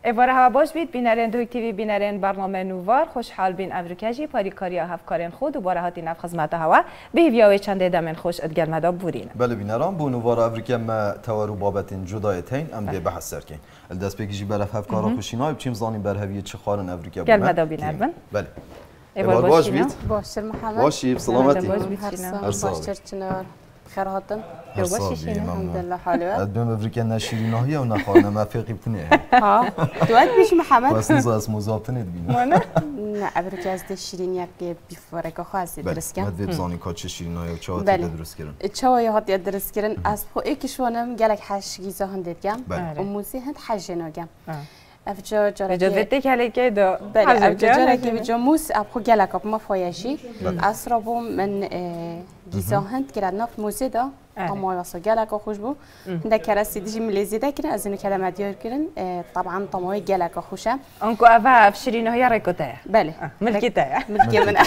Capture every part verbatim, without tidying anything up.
ایواره هوا باش بید بینرین دوی تیوی بینرین برنامه نوار خوشحال بین امریکایی پاری کاری هفکارین خود و باره هاتی نف خدمت هوا به ویاوی چند دمن خوش ادگل مدا بورین بله بینران بو نوار امریکا ما توارو بابتین جدایتین ام به بحث سرکین الدست بگیجی بله هفکارا خوشینای بچیم زانی بر هویه چه خارن امریکا گل مدا بینربن بله ایوار باش بید باش محمد باشی بسلامتی باش چنار خير هاتن باشی الحمد لله حلوة ادم امریکا نشیرینه هی و نخواهن ما فقی بتنه ها دوات بیش محمد بس نزا اسمو زابطنه دبینه مانا نه امریکا از شیرینی که بیفاره خاصی درست کن مد بزانی که چه شیرینه های و چه هاتی درست کردن چه هایی هاتی درست کردن از خو ایکشونم گلک حش گیزه هندید گم و موزی هند حجنا گم افجا جارا جو وقتی که لیکه دو بله افجا جارا که بجا موس ابخو گلک اب ما فایشی اسرابو من گیزه هند کرد نفت موزی دا اما واسه جالك خوش بو عندك كراسي ديجي مليزي دا كنا ازين كلمات ديال كرن طبعا طموي جالك خوشه انكو افا فشرينو هي ريكوتا بله ملكيتا ملكي من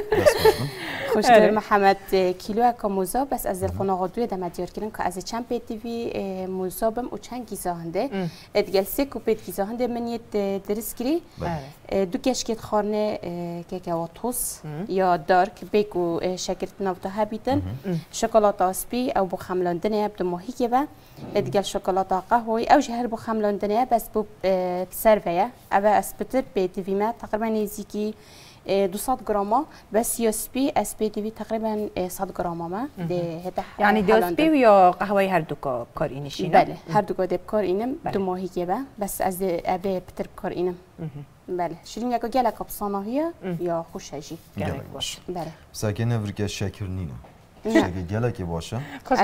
خوش دور محمد كيلو كموزا بس از الفون غدوی دم ديال كرن که از چند پی تی وی موزابم و چند گیزا هنده ادگل سه کوپیت گیزا هنده من یت درس کری دو کشکت خانه که که واتوس یا دارک بیکو شکرت نوتا هبیتن شکلات آسپی او بو خملاندنه بدون ماهی که با ادگل شکلات قهوه‌ای او جهر بو خملاندنه بس بو سرویه او اسپتر به تیوی ما تقریبا نزدیکی دویست گرم بس یاسپی اسپی تیوی تقریبا صد گرم ما ده یعنی دیاسپی یا قهوه‌ای هر دو کار اینشینه بله هر دو کار کار اینم دو ماهی که با بس از ابی پتر کار اینم بله شیرین یک گله کبسانه‌ای یا خوشه‌ای گله باش بله ساکن امریکا شکر نینه شکر گله که باشه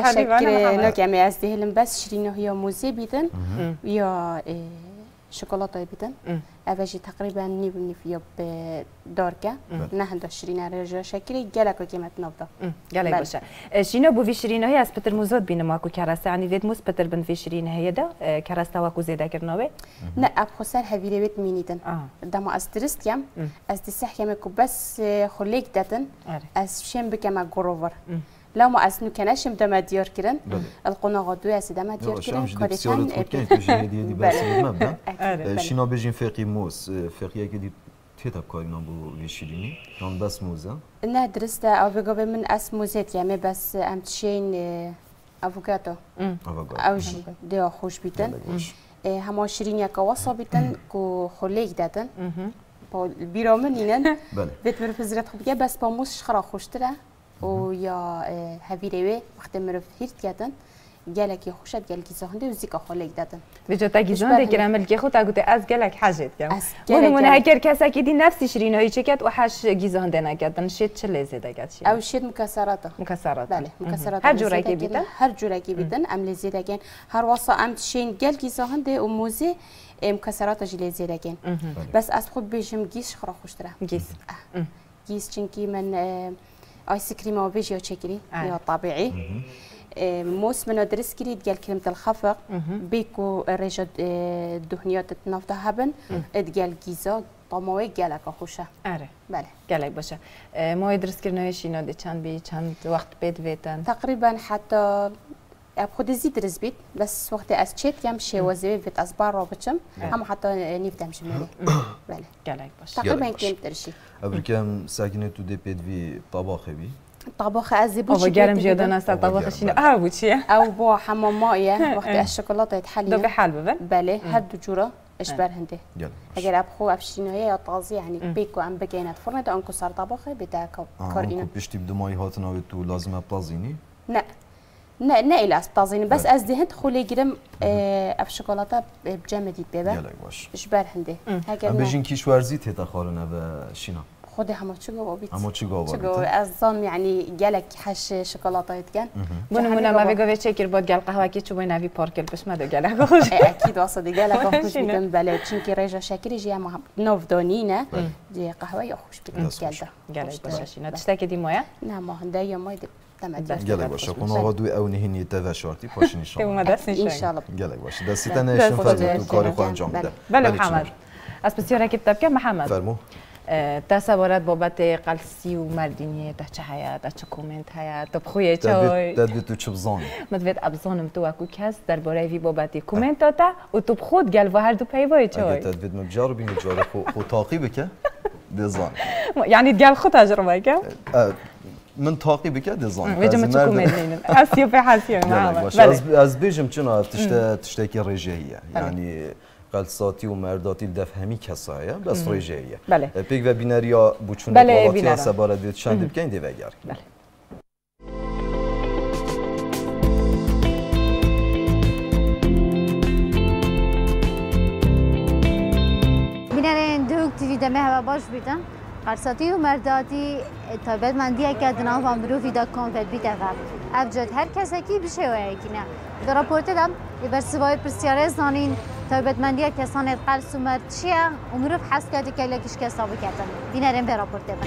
شکر نکمی از دهلم بس شیرینه یا موزه بیدن یا شکلات بیدن اوجی تقریبا نیو نیف یا به دارکه نه هنده شیرینه رجا شکری گله که کمت نبوده گله باشه شینا بو شیرینه از پتر موزاد بینم اکو کراسه انی وید موز پتر بند شیرینه هی دا کراسه واکو زیاده کرناوه نه اب خسر هویره وید مینیدن دما از درست کم از دسح کم کو بس خلیک دادن از شم بکم گروور لو ما أسنو كناشم دم ديار كرن القنا غدوة أسي دم ديار كرن كارثان كنت تجي دي دي بس مبدأ شينا بيجين فقي موس فقيه كدي تيتا كارينا بو بيشيريني كان بس موزة نه درست أو بيجوا من أس موزات يعني بس أم تشين أفوكاتو أوجي ده خوش بيتن هم شيرينيا كواسا بيتن كو خليك داتن بيرامن ينن بيت مرفزرت خبيا بس باموس شخرا خوش ترى و یا هویروی وقتی مرف هیرت کردن گلکی خوشت گلکی زهنده و زیکا خالق دادن. بجا تا گیزنده کرم ملکی خود اگه از گلک حجت کم. من من هکر کسی که دی نفسی شیرینایی چکت و حش گیزنده نکردن شید چه لذت داشت. او شید مکسراته. مکسرات. بله مکسرات. هر جوری که بیدن. هر جوری که بیدن ام لذت داشتن. هر واسه ام شین گلکی زهنده و موزه مکسرات جی لذت داشتن. بس از خود بیشم گیس خرا خوشتره. گیس. گیس چنکی من آيس كريم أو بيجي أو شكري يا طبيعي موس من درس كريد قال كلمة الخفق بيكو رجع دهنيات النفط هبن اتقال جيزا طموي قالك أخوشه آره بله قالك باشه ما يدرس كرنا شيء نادي كان بي كان وقت بيت بيتن تقريبا حتى أبخد زيد درس بيت بس وقت أسشيت كم شيء وزيد بيت أصبار رابطشم هم حتى نفدم شمالي بله قالك باشه تقريبا كم ترشي أبركم ساكنة تو دي بيت في طباخ بي طباخ أزبوش أو جرم جدا ناس طباخ شيء آه بوشيا أو بو حمام مائية وقت الشوكولاتة يتحلي ده بحال ببن بله هاد جورا إشبار هندي أجر أبخو أفشينه هي طازي يعني بيكو أم بجينات فرنة ده أنكو صار طباخ بتاع كارينا آه بيشتي بدو ماي هاتنا وتو لازم أبطازيني لا نه نه إلى أسبازيني بس از دهنت خولي جرم أف شوكولاتة بجمدي بيبا يلا باش إشبار هندي هكذا بيجين كيش ورزي تيتا خارنا بشينا خودي همه چی گواه بیت همه چی گواه بیت از زن یعنی گلک حش شکلات هایت کن منو منو ما بگوی چکر بود گل قهوه کی چوبای نوی پارکل بس مده گلک خوش اکید واسه گلک خوش بیتم بله چون که رجا شکری جی هم نوفدانینه دی قهوه یا خوش بیتم گلده گلک باشه نه تشتکی دی مایا نه ما هنده یا مای گلک باشه خون آقا دوی اون هنی تداشارتی پاشین ان شاء الله گلک باشه دستی تنشون فرد تو کار خود انجام بده بله محمد از بسیار کتاب که محمد فرمو تصورات بابت قلسی و مردینیه تا چه هیا تا چه کومنت هیا تا بخویه چای داد تو چه بزانی مدوید ابزانم تو اکو کس درباره وی بابت کومنت تا و تو بخود گل و هر دو پیوای چای داد مبجار بین جار خو خو تعقیب که دزان یعنی گل خود تجربه که من تعقیب که دزان وجه ما تكون مدينة أسيو في حاسيو معه از از بیشم چنا تشت تشتکی رجعیه یعنی قلصاتی و مرداتی دفهمی کسایه بس رجعیه بله پیک و بیناریا بچونه بالاتی سباره دید چند بکن دی وگر بله بینارین دوک تیوی دمه هوا باش بیدن قرصاتی و مرداتی تایبت مندیه که دنها و مروفی دا کنفت بیت اول افجاد هر کسی کی بشه و یکی نه در راپورت دم بر سوای پرسیاره زانین تایبت مندیه کسان قرص و مرد چیه و مروف حس کرده که لکش کسابه کردن بینارین به راپورت دم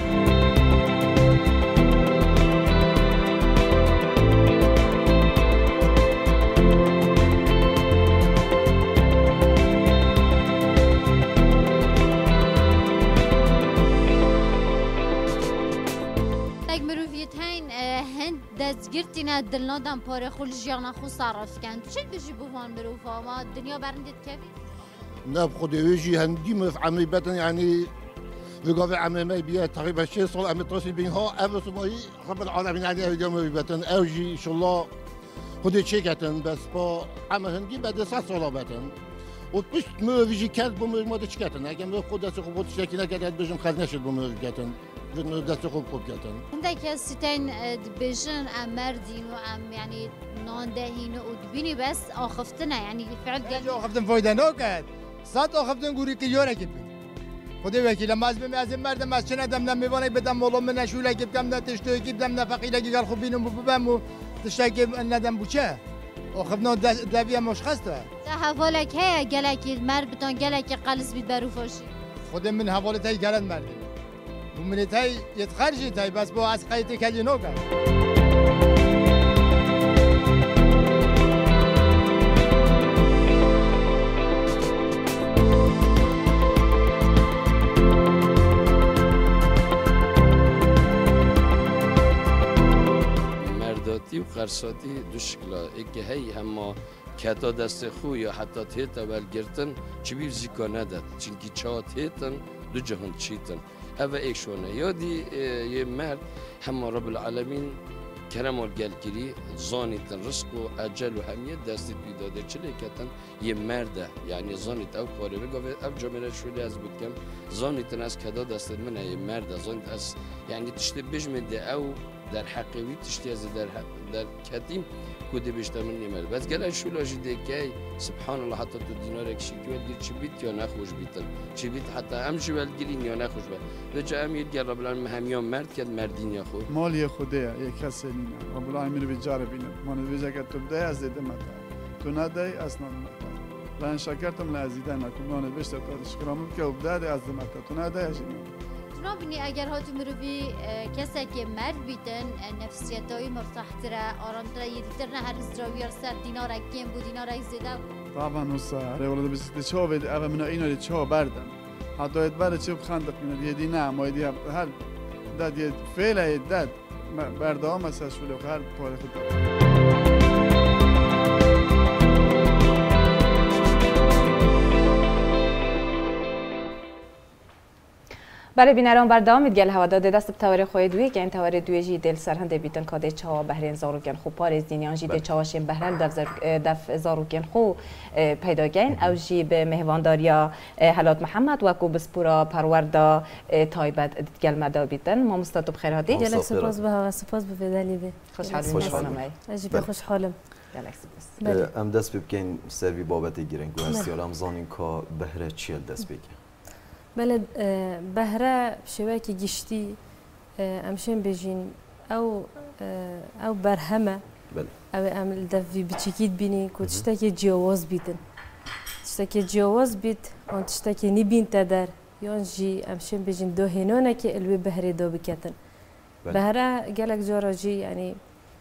دزگرتینا دلنا دم پاره خول جیانا خو صرف کن چه بجی بوان بروفا ما دنیا برندت کبی نه خود ویجی هندی مف عمی بدن یعنی وقاف عمی ما بیا تقریبا شش سال عمی ترسی بینها اول سمایی رب العالمین یعنی اول جام بدن اوجی ان شاء الله خود چه کتن بس با عمی هندی بعد سه سال بدن و پیش مو ویجی کرد بوم ما چه کتن اگه مو خود دست خوب شکی نکرد بجم خرج نشد بوم کتن جن دست خوب خوب کردن. عندك ستين دبيجن أم مردين وأم يعني نان دهين ودبيني بس آخفتنا يعني فعل قال. آخفتن فايدة نوكد. صد آخفتن قولي كيورا كده. خدي وكي لما أزبم أزم مرد ما شنا دم نم ميواني بدم والله من شولا كيف كم نتشتوي كيف دم نفقيلا كي قال خبينهم ببامو تشتكي أن دم بوشة. آخفتنا دبيا مش خسته. تحولك هي قالك المرد بتون قالك قلص بيتبروفوشي. خدي من حوالي تاي قالن مرد. ومن تاي يتخرجي تاي بس بو عسقايتي كالي نوكا مرداتی و قرصاتی دو شکلا اگه هی اما کتا دست خو یا حتی تیتا بلگرتن چی بیر زیکا نداد چونکی چا تیتن دو جهان چیتن هذا إيش شونه يادي يمر هم رب العالمين كرم والجلكري زانت الرزق وأجل وهمية دست بيداده چلي كتن يمر ده يعني زانت أو كاري بقى أب جملة شولي از بود كم زانت الناس كذا دست منها يمر ده زانت از يعني تشتبج من ده أو در حقيقي تشتي از در در كتيم كودي بيشتم من يمر بس قال شو لاجي ده كي سبحان الله حتى الدينار كشي كي ودي تشي بيت يا نخوش بيتن تشي بيت حتى امشي والجرين يا نخوش بيت رجع امير قال رب العالمين هميان مرد كد مردين يا خو مال خديه یک کسی نینا رب العالمین بیچاره بینه من ویژه که تو بدهی از دیده متا تو ندهی اصلا متا لان شکرتم لازیده نکن من بیشتر کارش کردم که بدهی از دیده متا تو ندهی از جنابني اگر هاتو مروی کسی که مرد بیتن نفسیتایی مرتاحتره آرامتره یدیترنه هر ازدراوی سر دینار کم بود دینار زیده طبعا نصا رولده بس تشوا ود اول من اینو تشوا بردم حتی اد برد چه بخندق من یدی نه ما یدی هر داد ید فعل داد بردام مثلا شلو هر پاره خود برای بینران بردام میدگل هوا داده دست بتواری خوی دوی که این تواری دوی جی دل سرهنده بیتن کاده چاوا بهرین زاروکن خو پارز دینیان جی دل چاواشین بهرن دف, دف زاروکن خو پیدا گین او جی به مهوانداریا حلات محمد و کو بسپورا پروردا تایبت دگل مدا بیتن ما مستطب خیر هاتی جلک سپاس به هوا سپاس به فدالی به خوشحال میشم اجی به خوشحالم جلک سپاس ام دست بکن سوی بابت گیرن گو هستی رمضان کا بهره چیل دست بکن بلد بهره شواكي جشتي امشين بجين او او برهمه بله او ام دفي بتشكيت بيني كنت تشتكي جواز بيتن تشتكي جواز بيت اون تشتكي نبين تدر يون جي امشين بجين دو هنونه كي الوي بهري دو بكتن بهره قالك جورا جي يعني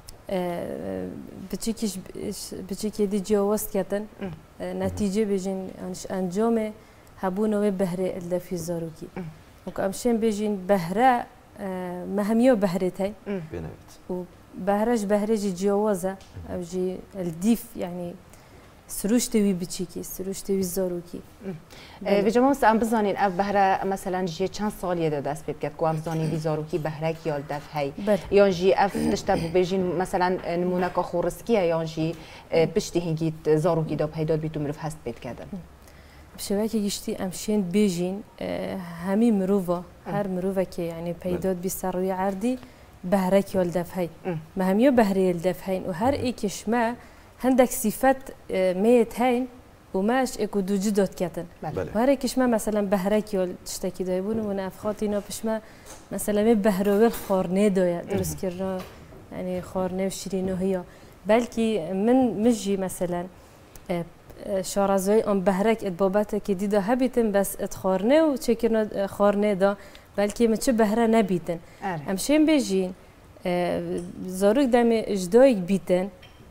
بتشكيش بتشكي دي جواز كتن نتيجه بجين انجامه هبونه بهره الدفي زاروكي وكأمشين بيجين بهرة مهمية بهرتها وبهرج بهرج جوازة أو جي الديف يعني سروش توی بچیکی سروش توی زاروکی و جمعه است ام بزنین اب بهره مثلا جی چند سالیه داده است بید که ام بزنین بی زاروکی بهره کیال دفعی یا جی اف تشتبه بیجین مثلا نمونه که خورسکیه یا جی پشتی هنگیت زاروکی دا پیدا بیتو مروف هست بید کردن بشوی که گشتی امشین بیجین همی مروفا هر مروفا که یعنی پیدا بی سروی عردی بهره کیال دفعی ما همیو بهره دفعین و هر ایکش ما هندك صفات ميت هين وماش اكو دو جدود كاتن وهري كشما مثلا بهرك يول تشتكي دايبون ونافخاتينا بشما مثلا مي بهرويل خورني دويا درس كرنا يعني خورني وشيرينو هي بلكي من مجي مثلا شارزوي ام بهرك اتبابات كي ديدا هبيتن بس اتخورني وتشكرنا خورني دا بلكي متش بهره نبيتن امشين بيجين زاروك دامي اجدويك بيتن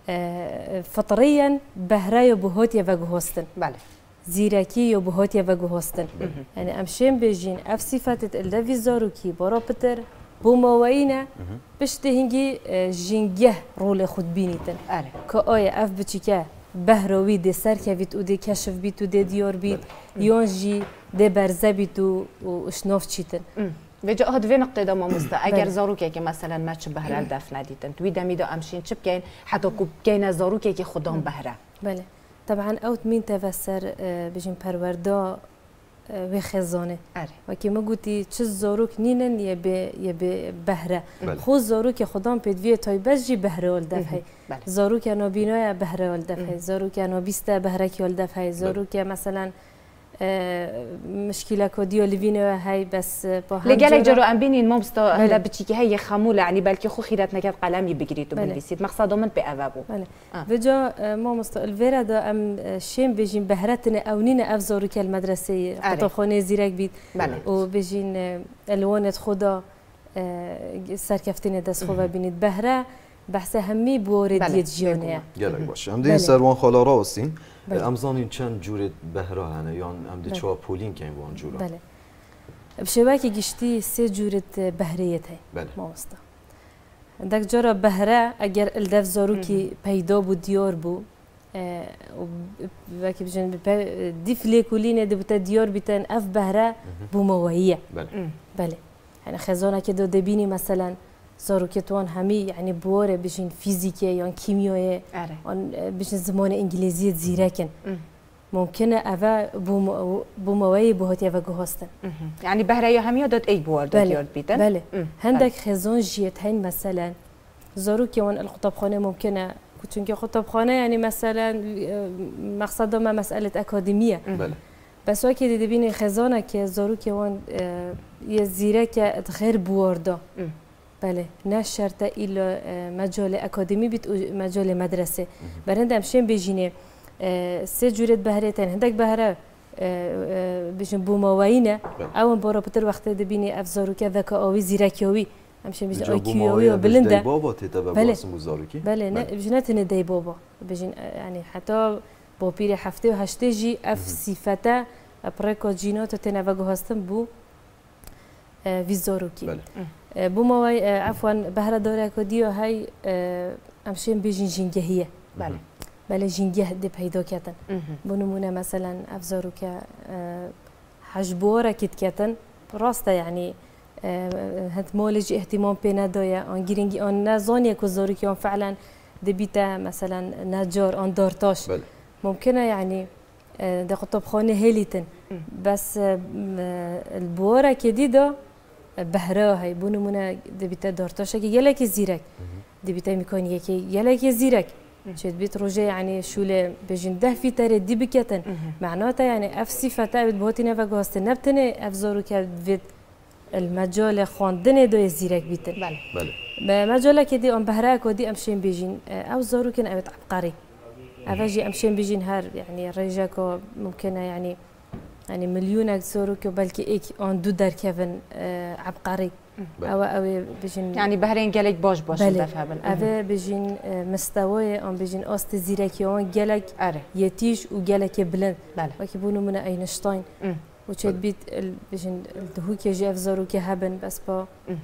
فطريا بهرايو بهوتيا وجهوستن بله زيراكي وبهوتيا وجهوستن يعني امشين بيجين اف صفات اللافي زاروكي برابطر بوموينا بشتهنجي جينجه رول خود بينيتن كايا اف بتشيكا بهروي دي سركه بيت ودي كشف بيت ودي ديور بيت يونجي دي برزه بيت وشنوف تشيتن وجه هاد وين نقطة ما مستا أجر زاروكي كي مثلا ما تشبه هر دفن ديتن توي دمي دا أمشين شب كين حتى كوب كين زاروكي كي خدام بهره بله طبعا أوت مين تفسر بجين بروردا وخزانه وكي ما قلتي تش زاروك نينن يبي يبي بهره خو زاروك خدام بدوي تاي بس جي بهره والدفعي زاروك أنا بينايا بهره والدفعي زاروك أنا بيستا بهره كي والدفعي زاروك مثلا مشكلة كوديو لفينو هاي بس لقالك جرو أم بينين مبسطة هلا بتشيكي هي خمولة يعني بالكي خو خيرات نكاد قلمي بقريتو بنفيسيت مقصده من بأبابو بجا مبسطة الفيرا دا أم شين بيجين بهرتنا أو نينا أفزارو كالمدرسة قطبخانة زيرك بيت وبيجين الوانت خدا سركفتين دست خوبا بينيت بهرة بحث همي بورد يتجيونها يلا باش عندي سروان خالا راستين امزانين چند جورة بهرة هنه يان ام دي چوا پولين كاين بوان جورة بله بشباكي گشتي سه جورة بهريت هي بله ما وسطا عندك جورة بهرة اگر الدف زاروكي پیدا بو ديار بو و باكي بجن دي فليكولين دي بتا ديار بيتن اف بهرة بو موهية بله بله يعني خزانة كده دبيني مثلا زاروكتوان همي يعني بوره بيجين فيزيكية يعني كيميائية بيجين زمان إنجليزية زيركن ممكن أفا بوم بوموي بهاتي أفا جهاستن يعني بهرية همية دات أي بور دات يارد بيتن بله هندك خزان جيت هين مثلا زاروكيوان الخطابخانة ممكن كتشنكي خطابخانة يعني مثلا مقصد ما مسألة أكاديمية بله بس وقتی دبینی خزانه که زاروکیوان یه زیرک غیر بورده بله نه شرط ایل مجال اکادمی بیت مجال مدرسه برند امشین بجینه سه جورت بهرهتن هندک بهره بجن بوموینه او برا بتر وقت دبینی افزاروکه ذکاوی زیرکیوی همشین بجن آیکیوی و بلنده بابا تیتا باباس مزاروکی بله نه بجنت نه دی بابا بجن يعني حتی با پیر هفته و هشته جی اف صفته اپرکا جینات تنوگو هستن بو ویزاروکی بو موای عفوا بهره داره کدیو های امشین بیجین جنگهیه بله بله جنگه دی پیدا کردن بو نمونه مثلا افزارو که حجبوره کت کردن راسته یعنی هت مالج اهتمام پینا دایا آن گیرنگی آن نزانیه که زاروکی آن فعلا دبیته مثلا نجار آن دارتاش بله. ممکنه يعني ده خطبخانه هيليتن بس البوره كديدا بهرا هي بونمونه دبيتا دارتاش كي يلك زيرك دبيتا ميكانيكي كي يلك زيرك شد بيت روجي يعني شوله بجنده في تر دي بكتن معناته يعني اف صفته بوتينه وغاست نبتنه افزارو كد المجال خواندن دو زيرك بيتن بله بله مجال كدي ام بهرا كدي امشين بيجين او زارو كن ابت عبقري أفاجي أمشين بيجين هار يعني رجاكو ممكن يعني يعني مليون زاروك بلكي إيك أن دو در كيفن عبقري أو أو بيجين يعني بهرين جالك باش باش دفعبن أو بيجين مستوى أم بيجين أست زيركي أن جالك يتيش وجالك بلند بله وكيبونو من أينشتاين وشت بيت بيجن الدهو كي جاف زارو كي هبن بس با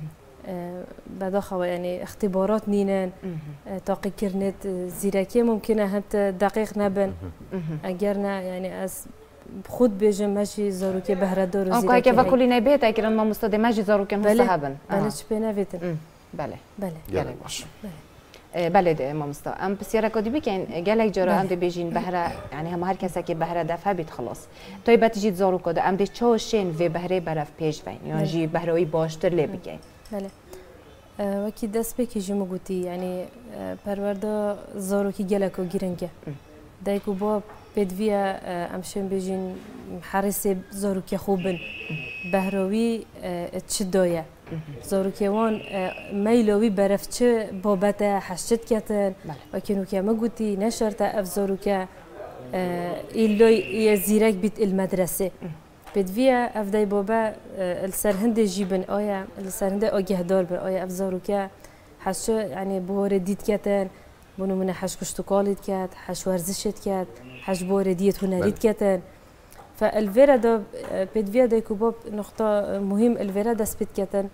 بداخل يعني اختبارات نينان تاقي كرنت زيراكي ممكن حتى دقيق نبن اجرنا يعني از خود بيجم ماشي زارو كي بهردار زيراكي اوكي كيف كل نبيت اكيد ما مستدي ماشي زارو كي هبن بله چ بنویتن بله بله بله باش بله ما مستا ام بسیار کدی بکن گلک جرا ام دی بیجین بهره یعنی هم هر کسی که بهره دفعه بیت خلاص توی بتیجید زارو کده ام دی چاشین و بهره برف پیش وین یعنی جی بهروی باشتر لی بگین بله وکی دست بکی جمع گویی یعنی پرورده زارو کی گلک و گیرنگه دایکو با بدویا امشن بیجین حرس زارو کی خوبن بهروی چدایه زارو کیوان میلوی برفچه بابت حشت کتن و کنو که مگوتی نشرت اف زارو که ایلوی زیرک بیت المدرسه بدویا اف دای بابا السرهند جیبن آیا السرهند آگه دار بر آیا اف زارو که حش یعنی بور دید کتن بونو من حش کشتکالید کت حش ورزشت کت حش بور دیت هنرید کتن فالفيرا دا بدويا دا كوباب نقطة مهم الفيرا دا سبت كتن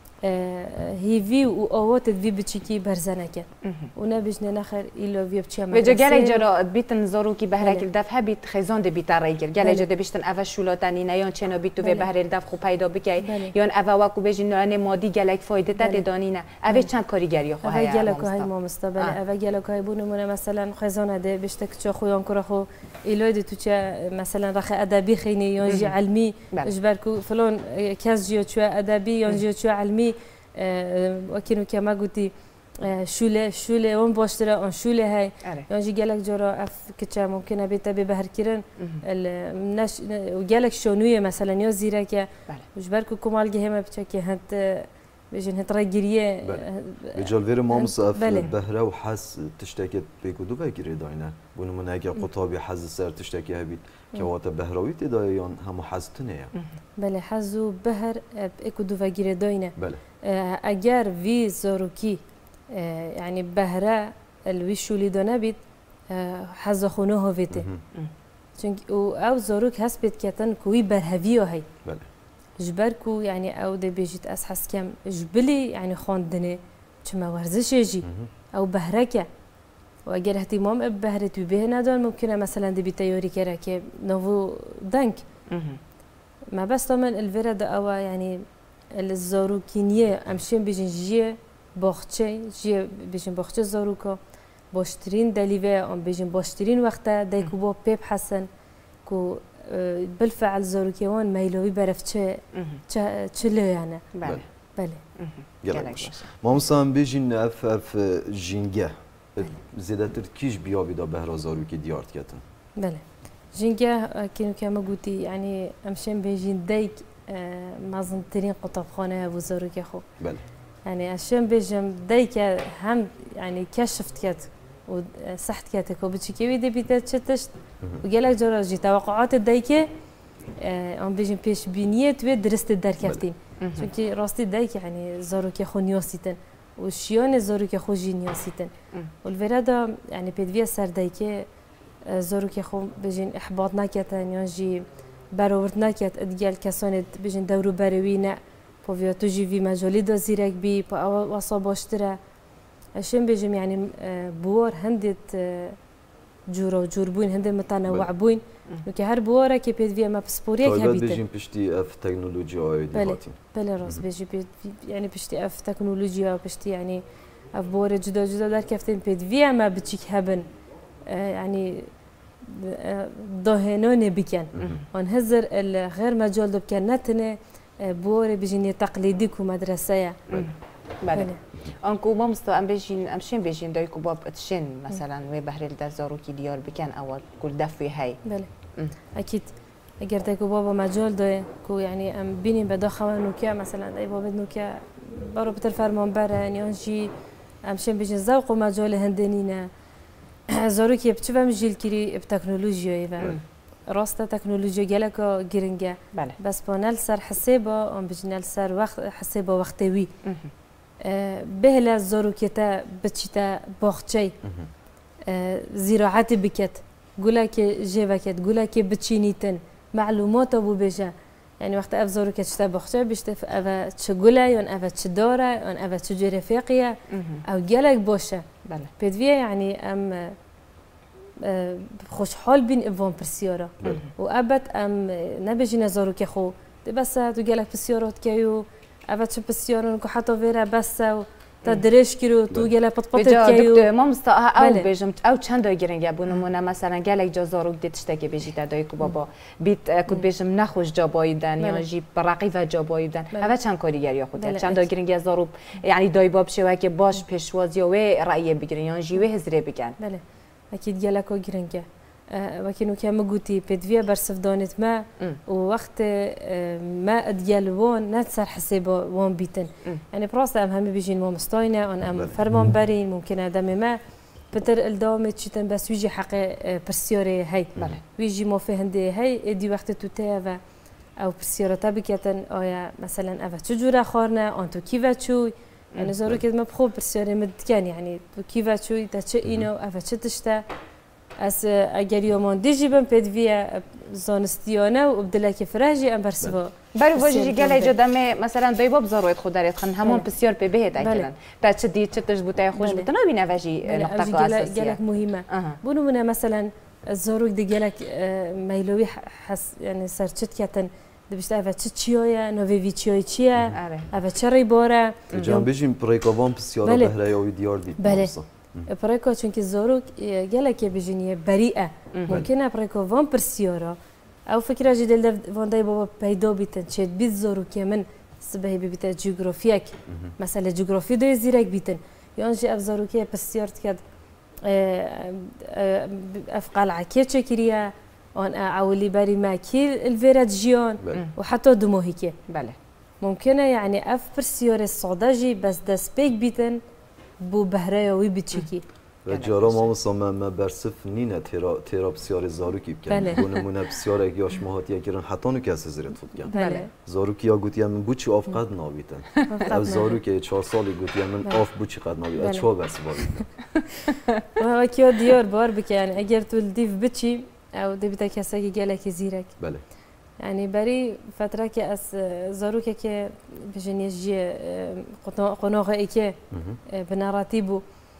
هي في وأوقات في بتشيكي برزنكن ونبيجنا نخر إلا في بتشيا ما بيجا جالي جرا بيتن زارو كي بهرك الدف هبيت خزان دبيت رايجر جالي جدا بيشتن أفا شولاتاني نيان چنا بيتو في بهر الدف خو پیدا بكي يان أفا واكو بيجي نراني مادي جالك فايدة تات دانينا أفا چند كاريگري خو هيا أفا جالك هاي ما مستقبل أفا جالك هاي بونمونه مثلا خزانه ده بيشتك چا خويان كره خو إلهي تو چا مثلا رخ أدبي خيني يان جي علمي اجبركو فلان كاس جيو چا أدبي يان جيو چا علمي وكينو كما قلتي شوله شوله اون باشتره اون شوله هاي يعني جالك جرا اف كتشا ممكن بيتا ببهر كيرن الناس وجالك شونويه مثلا يا زيرك مش بالكم كمال جهه بتشكي هت بيجن هترجريه بجال فير مامس اف بهره وحس تشتكي بيكودو بگيري داينه بونو من اگه قطابي حز سر تشتكي هبيت كوات بهروي تدايان هم حزتنه بله حزو بهر بيكودو بگيري داينه بله اگر وی زاروکی یعنی بهره الوی شولی دانه بید حز خونه هاویته چون او زاروک هست بید کتن کوی برهوی هایی بله جبر کو یعنی او ده بیجید از حس کم جبلی یعنی خواندنه چما ورزش جی او بهره که و اگر اهتمام بهره تو به ندان ممکنه مثلا ده بی تیاری کرده که نوو دنگ ما بس طبعا الفيرا ده او يعني الزاروكينيه امشين بيجن جي باخچه جي بيجن باخچه زاروكا باشترين دليفه ام بيجن باشترين وقتا دايكو با بيب حسن كو بالفعل زاروكيوان ميلوي برفچه چله يعني بله بله يلا ما مثلا بيجن اف اف جينجه زيادتر كيش بيا بيدا بهرا زاروكي ديارت كتن بله جينجه كانوا كما قلتي يعني امشين بيجن دايك مازنترين قطبخانه ابو زاروك اخو بله يعني عشان بيجم دايك هم يعني كشفت كات وصحت كاتك وبتشكي ويدي بيتات شتشت وقالك جراجي توقعات الدايكه ام بيجم بيش بنيه تو درست الدركفتين چونكي راستي دايك يعني زاروك اخو نياسيتن وشيان زاروك اخو جينياسيتن والفرادا يعني بيدفيا سر دايكه زاروك اخو بيجين احباط نكاتن يجي برآورد نکرد ادیال کسانی بیشتر دورو بروی نه پویا تو جیوی مجالی دزیرک بی پا واسا باشتره اشیم بیشم یعنی بوار هندت جورا و جور بوین هند متنوع بوین نوکه هر بواره که پید وی ما پسپوریک هبیته. تا بیشتر پشتی اف تکنولوژی آیدی بله بله راست بیشتر پید یعنی پشتی اف تکنولوژی و پشتی یعنی اف بواره جدا جدا در کفتن پید وی ما بچیک هبن یعنی دهنانه بکن آن هزر الغیر مجال دو بکن نتنه بوره بجینی تقلیدی کو مدرسه بله آنکو ما مست ام بجین امشین بجین دایکو باب اتشین مثلا و بهرل در زاروکی دیار بکن اول کل دفعی هی بله اكيد اگر دایکو بابا مجال داره کو یعنی ام بینیم به داخل نوکیا مثلا دای بابا نوکیا برو بتر فرمان بره یعنی امشین بجین ذوق و مجال هندنینه زاروکی بچه بهم جیل کری بتکنولوژیایی و راسته تکنولوژی گلکا گرینگه بله بس پانل سر حسابا ام بجنال سر وقت حسابا وقتوی بهلا زاروکی تا بچه تا باخچه زراعت بکت گولا که جوکت گولا که بچینیتن معلومات ابو بجا يعني وقت اف زارو كتشتا بخشة بيشتف اف تشغولا يون اف تشدورة يون اف تشجي رفيقية او جالك بوشة بله بدوية يعني ام خوشحال بين افون برسيورا وابد ام نبيجي زارو كخو بس تو جالك برسيورات كيو اف تش برسيورا كو حتى فيرا بس تدريش كيلو تو جالا بطبط كيو ما مستاها او بيجمت او چند گرنگ بونمونه مثلا گالک جازارو دت تشتكي بيجي تدای کو بابا بیت کود بيجم نخوش جابایدن یا جی برقی و جابایدن اول چند کاریگر یا خود چند گرنگ زارو يعني دای باب شوه که باش پیشوازی و رأی بگیرن یا جی و هزره بگن بله اكيد جالك گرنگ وكانوا كما قلتي بدوية برسف دانت ما ووقت ما اديال وون نتصر حساب وون بيتن يعني براسة ام هم بيجين وون مستاينة ان ام فرمان برين ممكن ادم ما بتر الدوام تشيتن بس ويجي حق برسيوري هاي ويجي مو في هندي هاي ادي وقت توتاوا او برسيورة تبكتن او مثلا افا تجورا خارنا انتو كيفا تشوي يعني زارو كده ما بخو برسيوري مدكان يعني كيفا تشوي تشي انو افا تشتشتا از اگر یومان دیجی بم پدویه زانستیانه و بدلک فراجی ام برسوا برای وجهی گله جدامه مثلا دای باب زارویت خود دارید خن همون بسیار به بهت اکلن بعد چه دی چه تجربه خوش بتنا بین وجهی نقطه اساسیه گلک مهمه بونو من مثلا زاروک دی گلک میلوی حس يعني سرچت کتن دبشت اوه چه چیه نوی چیه چیه اوه چه ریباره جان بیشیم پریکوان بسیار بهره دیار دید بله بريكو چونك زاروك جالك بيجيني بريئة ممكن بريكو فان برسيورا او فكرة جديدة فان داي بابا بيدو بيتن شد بيت زاروك من سبهي بيتا جغرافياك مثلا جغرافي دو يزيرك بيتن يونجي اف زاروكي برسيورت كاد اف قلعة كي تشكريا اون اولي بري ما كي الفيرات جيون وحتى دمو هيك بله ممكن يعني اف برسيوري الصعداجي بس داس بيك بيتن بو بهره وی بچکی و جارا ما مثلا ما برسف نینه تیرا تیرا بسیار زاروکی بکن بونمونه بسیار اگیاش ماهاتی اگرن حتی نو کسی زیرت فوت کن بله زاروکی یا گوتی من بوچی آف قد نابیتن او زاروکی چهار سالی گوتی من آف بوچی قد نابیتن چه برس بابیتن و کیا دیار بار بکن یعنی اگر تو دیف بچی او دبیتا کسی که گله کی زیرک بله يعني بري فترة كأس زاروك كي بجني جي قناغة إيكي بناراتيبو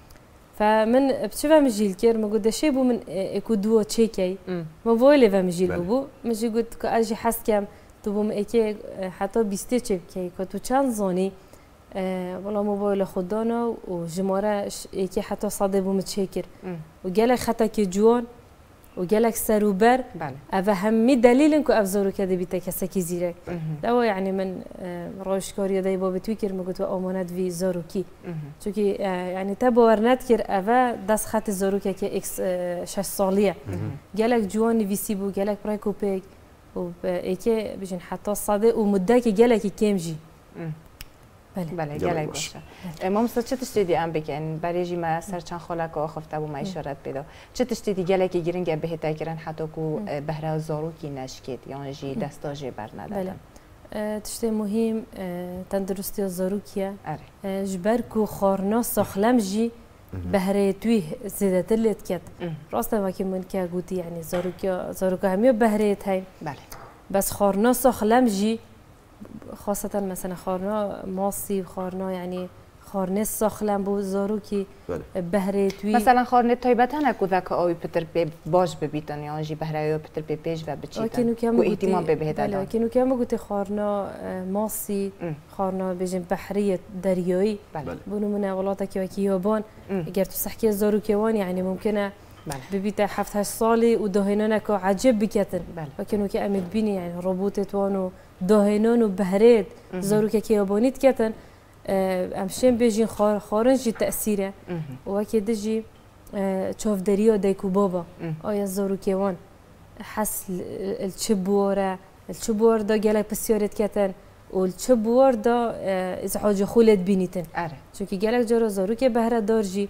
فمن بتشوفها مجيل كير ما قد شيبو من إكو دو تشيكي ما بقولي فمجيل بو مجي قد كأجي حس كم تبو من إيكي حتى بيستيشب كي كتو كان زوني والله ما بقولي خدانا وجمارة إيكي حتى صادبو متشيكر وقالك حتى كي جوان وجالك سروبر أفهمي دليل إنكو أفزارو كده بيتا كساكي زيرك ده يعني من روش كاريا ده بابا تويكر ما قلت أمانات في زاروكي چونكي يعني تبا ورنات كير أفا دست خط زاروكي كي إكس شش صالية جالك جوان فيسي بو جالك برايكو بيك وإيكي بيجن حتى الصادق ومداكي جالك كيمجي بله بله گله باشه ما مست چه تشتیدی ام بکن برای جی ما سر چند خالق آخفته بو ما اشارت بده چه تشتیدی گله کی گرینگ به تاکرن حتی کو بهره زارو کی نشکید یعنی جی دستاجی برندادن بله تشتی مهم تندرستی زارو کیه جبر کو خارنا سخلم جی بهره توی زیاده تلت کت راست ما که من که گویی یعنی زارو کیا زارو که همیو بهره تای بله بس خارنا سخلم جی خاصة مثلا خارنا ماسی خارنا يعني خارنه ساخلم بو زاروکی بهره توی مثلا خارنه تایبتن اکو ذکا آوی پتر به باش ببیتن یا جی بهره پتر به پیش و بچیتن و احتمام به بهدادن بله کنو که ما گوتی خارنا ماسی خارنا بجن بحریه دریایی بونو من اولاتا که وکی یابان اگر تو سحکی زاروکی وان يعني ممکنه ببيتا حفت هاش صالي ودهينونك عجب بكتن وكانوا كأمد بيني يعني ربوطة وانو دهينون وبهريد زاروكا كيابانيت كتن امشين بيجين خار خارنجي تأثيره وكي دجي تشوف دريو دايكو بابا آيا زاروكي وان حس الشبورة الشبور دا جالك بسيارت كتن والشبور دا إذا حاجة خولت بينيتن شو كي جالك جرا زاروكي بهرة دارجي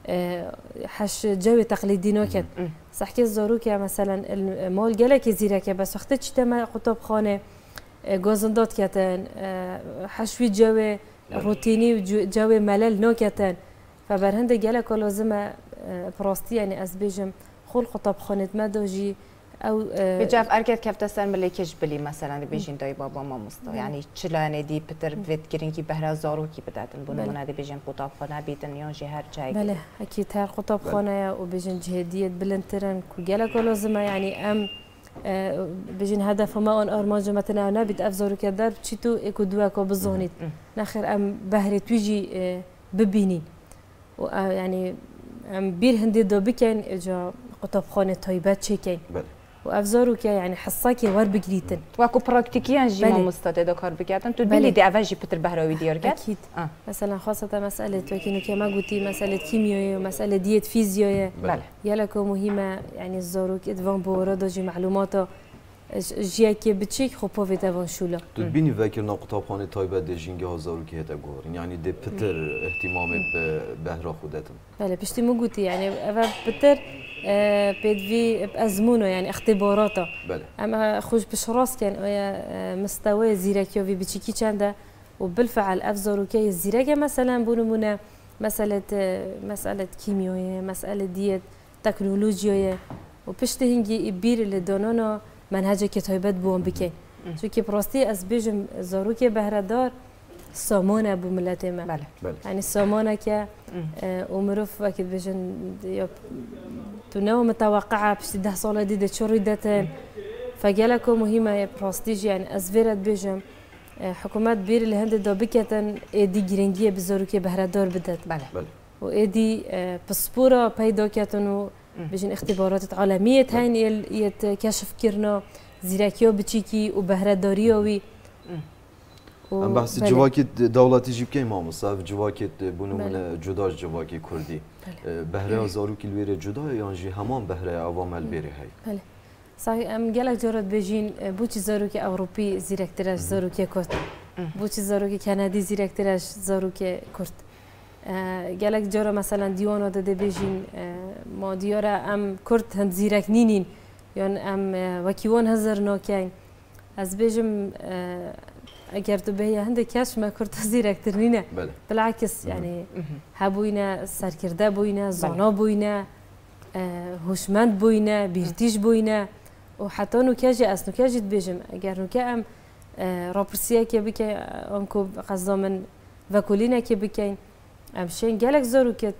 حش جو تقليدي نوكت صح كي زاروك مثلا المال جالك زيرك بس وقت تشتما قطب خانه غازندات كتن حشوي جو روتيني وجو ملل نوكتن فبرهند جالك لازم براستي يعني اسبيجم خل قطب خانه ما دوجي او بجاف اركد كيف تسال ملكش بلي مثلا بيجين داي بابا ما مستا يعني چلانه دي بتر بيت گرينكي بهرا زارو كي بداتن بونو منادي بيجين قطاب خانه بيتن يون جهر جاي بله اكيد هر قطاب خانه وبيجين جهديه بلنترن كجلك لازم يعني ام بيجين هدف ما اون ارمانج مثلا نبيت افزارو كدار چيتو اكو دوا كو بزونيت ناخر ام بهري تويجي ببينين يعني ام بير هندي دو بكين اجا قطاب خانه تايبات چيكين وافزارو که یعنی حسا که ور بگریتن و کو پراکتیکیان جی ما مستعد کار بکردن تو بلی دی اوجی پتر بهراوی دیار کرد اكيد آه. مثلا خاصه مساله تو که که ما گویی مساله کیمیایی و مساله دیت فیزیایی بله یلا که مهمه یعنی زارو که دوام بورا داجی معلومات جیا که بچیک خو پوی دوام شولا تو بینی وکر نقطابخانه تایبت دژینگ هزارو که هتا گورین یعنی دی پتر اهتمام به بهرا خودتون بله پشتی مو گویی یعنی اول پتر بيدفي بأزمونه يعني اختباراته بله. اما خوش بشراس كان ويا مستوى زيراكيو في بتشيكي چنده وبالفعل افزارو كي الزيراكه مثلا بونمونه مساله مساله كيميائيه مساله ديت تكنولوجيا وبشتي هنجي بير اللي دونونا منهج كتابات بوم بكين شو كي براستي از بيجم زاروكي بهردار سامانه بو ملت ما بله. بله. يعني سامانه که عمرف وقت بيجن تنو متوقعه بشتي ده سال دي ده شريدتن فجالكو مهمه يا براستيج يعني ازفيرت بيجم حكومات بير اللي هند دابكتن ايدي جرينجيه بزاروكي بهردار بدت بله بله. وايدي باسبورا پیدا کتن بيجن اختبارات عالميه هاين يت كشف كرنا زيراكيو بچيكي وبهرداريوي ام بحث جواکی دولتی جیب که ما مصاف جواکی بونو من جداش جواکی کردی بهره زارو کیلویر جدا یا جی همان بهره عوامل بری هی بله صحیح ام گلک جورت بجین بوچی زارو که اروپی زیرکترش زارو که کرد بوچی زارو که کندی زیرکترش زارو که کرد گلک جورا مثلا دیوانو داده بجین ما دیاره ام کرد هند زیرک نینین یان ام وکیوان هزار ناکین از بجم اگر تو به هنده کش ما کرد زیرکتر نینه بله. بالعکس یعنی هبوینه سرکرده بوینه زانا بوینه هوشمند بوینه بیرتیش بوینه و حتی نوکاجی از نوکاجی بجم اگر نوکا ام راپرسیه که بکن آنکو قصدا من وکولینه که بکن ام شین گلک زارو کت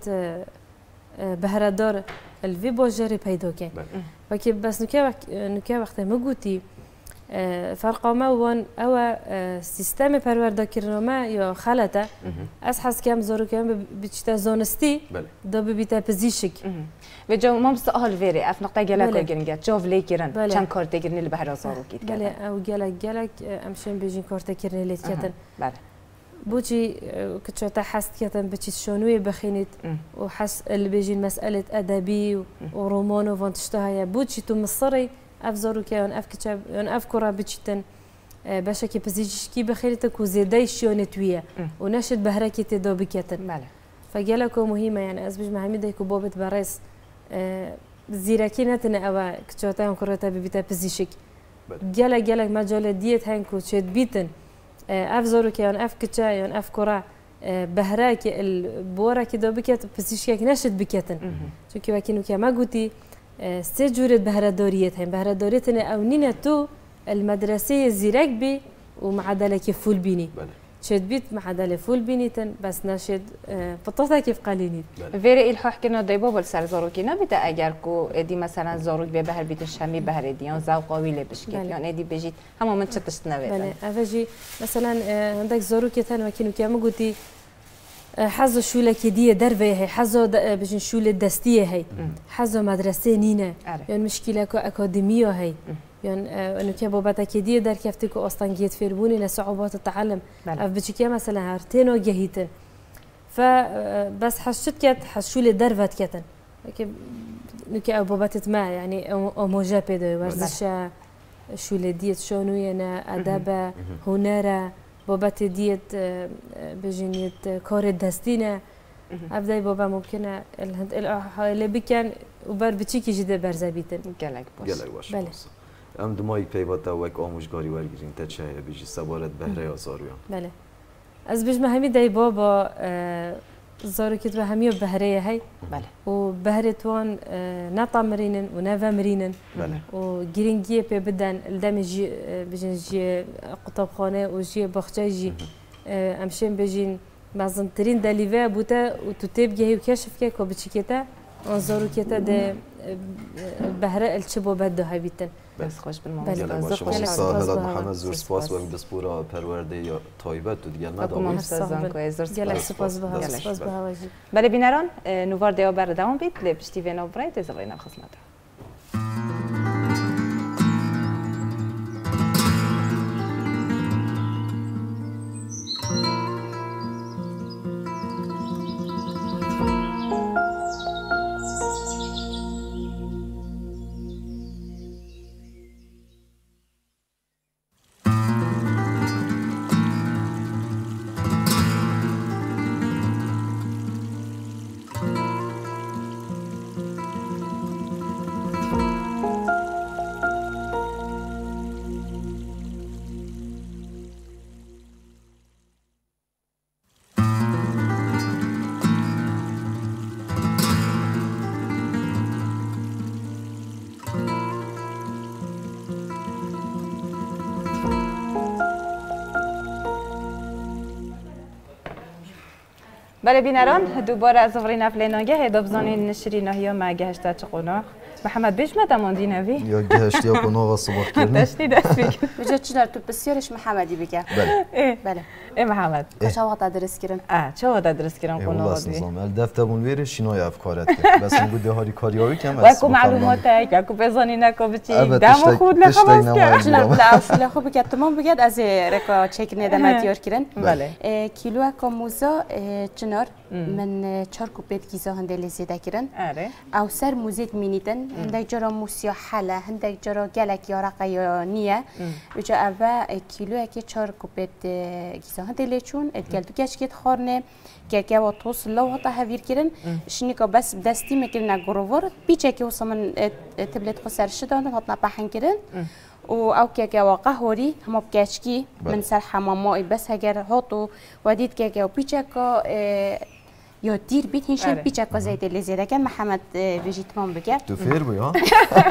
بهردار الوی باجری پیدا کن و که بس نوکا نوکا وقتی مگوتی فرق ما وان او سیستم پروردگارنامه یا خلطه از حس کم زارو کم بیشتر زانستی دا بیت پزشک و جو ما سوال ویری اف نقطه گلک گرینگه جو ولی کردن چند کارت گرینی ل بهر زارو کید بله او گلک گلک امشن بیجین کارت گرینی لیت کردن بله بوچی کچوتا حست کردن بچی شانوی بخینید و حس اللي بیجین مسئله ادبی و رومان و وانتشتهای بوچی تو مصری افزارو که اون اف کتاب اون اف کرا بچتن باشه که پزشکی بخیرت کو زیده شونتویه و نشد بهرکی تدا بکتن بله فجالكو مهمه يعني از بيج محمد كو بوبت بريس زيركي نتنا او كتوتان كرتا بيتا بزيشك جلا جلا مجال ديت هنكو تشد بيتن افزارو كيان اف كتا يان اف كرا بهراك البورا كده بكت بزيشك نشد بكتن شو كي وكينو كما قلتي سجورة بهرداريت هم بهرداريتنا او نينا تو المدرسه زيرك بي ومعدله كيف فول بيني شد بيت معدله فول بينيتن بس نشد بطاطا كيف قاليني فيري الحح كنا دايبا بالسر زاروكي نبدا اگر كو ادي مثلا زاروك به بهر بيت شمي بهر ديان زوقاوي لبشكت يعني ادي بيجيت هما من تشتست نوي بله افجي مثلا عندك زاروكي تن وكينو كما قلتي حزو شوله كديه دربه هي حزو بجن شوله دستيه هي حزو مدرسه نينه يعني مشكله كو اكاديميه هي يعني انه كي بابا كديه در كفتكو اصلا جيت فيربوني لصعوبات التعلم اف بتشكي مثلا هرتينو جهيتن فبس حشت كت حشوله دربت كتن لكن نكي بابا تتما يعني اموجا بيدو ورزش شوله ديت شونو ينا ادب هنر بابت ديت بجنيت كار دستينه ابدا بابا ممكن الهند اللي بكن وبر بتشكي جدا برزبيتن قالك باش قالك باش ام دمای پیوتا وک آموزگاری ورگیرین تا چه بیجی سوارت بهره آزارویان بله از بیش مهمی دای بابا زارو كتبه هميو بهرية هاي بله وبهرة وان نطا مرينن ونافا مرينن بله وجرينجيه بي بدن الدم جي بجن جي قطب خانه وجي بخشة جي امشين بجين بعضن ترين دليفه بوتا وتتيب جهي وكشف كي كو بتشيكتا انظروا كتا ده بهره الشبو بده هاي بيتن بس خوش بالموضوع باش هلا محمد زور سپاس و دسپورا پرورده یا تایبت تو دیگر مدام سازان کو زور سپاس سپاس به سپاس به واجی بله بینران نوار دیو بر دوام بیت لبشتی و نو برایت زوینا خدمت بله بینران دوباره از افرین افلینانگه هداب زانی نشری نهیا مگه هشتا چقونا محمد بیش مدام دی نوی یا گهشتی قناغ صبح کردن داشتی دست بگیر بجا چی تو بسیارش محمدی بگه بله بله ای محمد چه وقت درس کردن اه چه وقت درس کردن قناغ دی نظام الدفتمون ویره شینای افکارت کرد بس این بوده هاری کاریاوی کم است و معلومات یک کو بزنی نکو بچی دم خود نخواست که نه لا شله خوب که تمام بگید از رکا چک ندم دیار کردن بله کیلو کاموزا چنار من چهار کوپت گیزا هندل زیاده کردن آره او سر موزیت مینیدن هندک جرا موسیا حلا هندک جرا گلک یا رقیا نیه وجا اول کیلو که چهار کوپت گیزا هندل چون ادگل تو کشکت خورنه که که و توس لو تا هویر کردن شنی که بس دستی میکردن گروور بیچه که وسمن تبلت خسر شدن هات نپاهن کردن و او که که قهوری هم بکشکی من سر حمامای بس هگر هاتو ودید که که بیچه که یا دیر بیت هیچ بیچه که زیاد لذیذه کن محمد ویژی تمام بگه تو فیر بی ها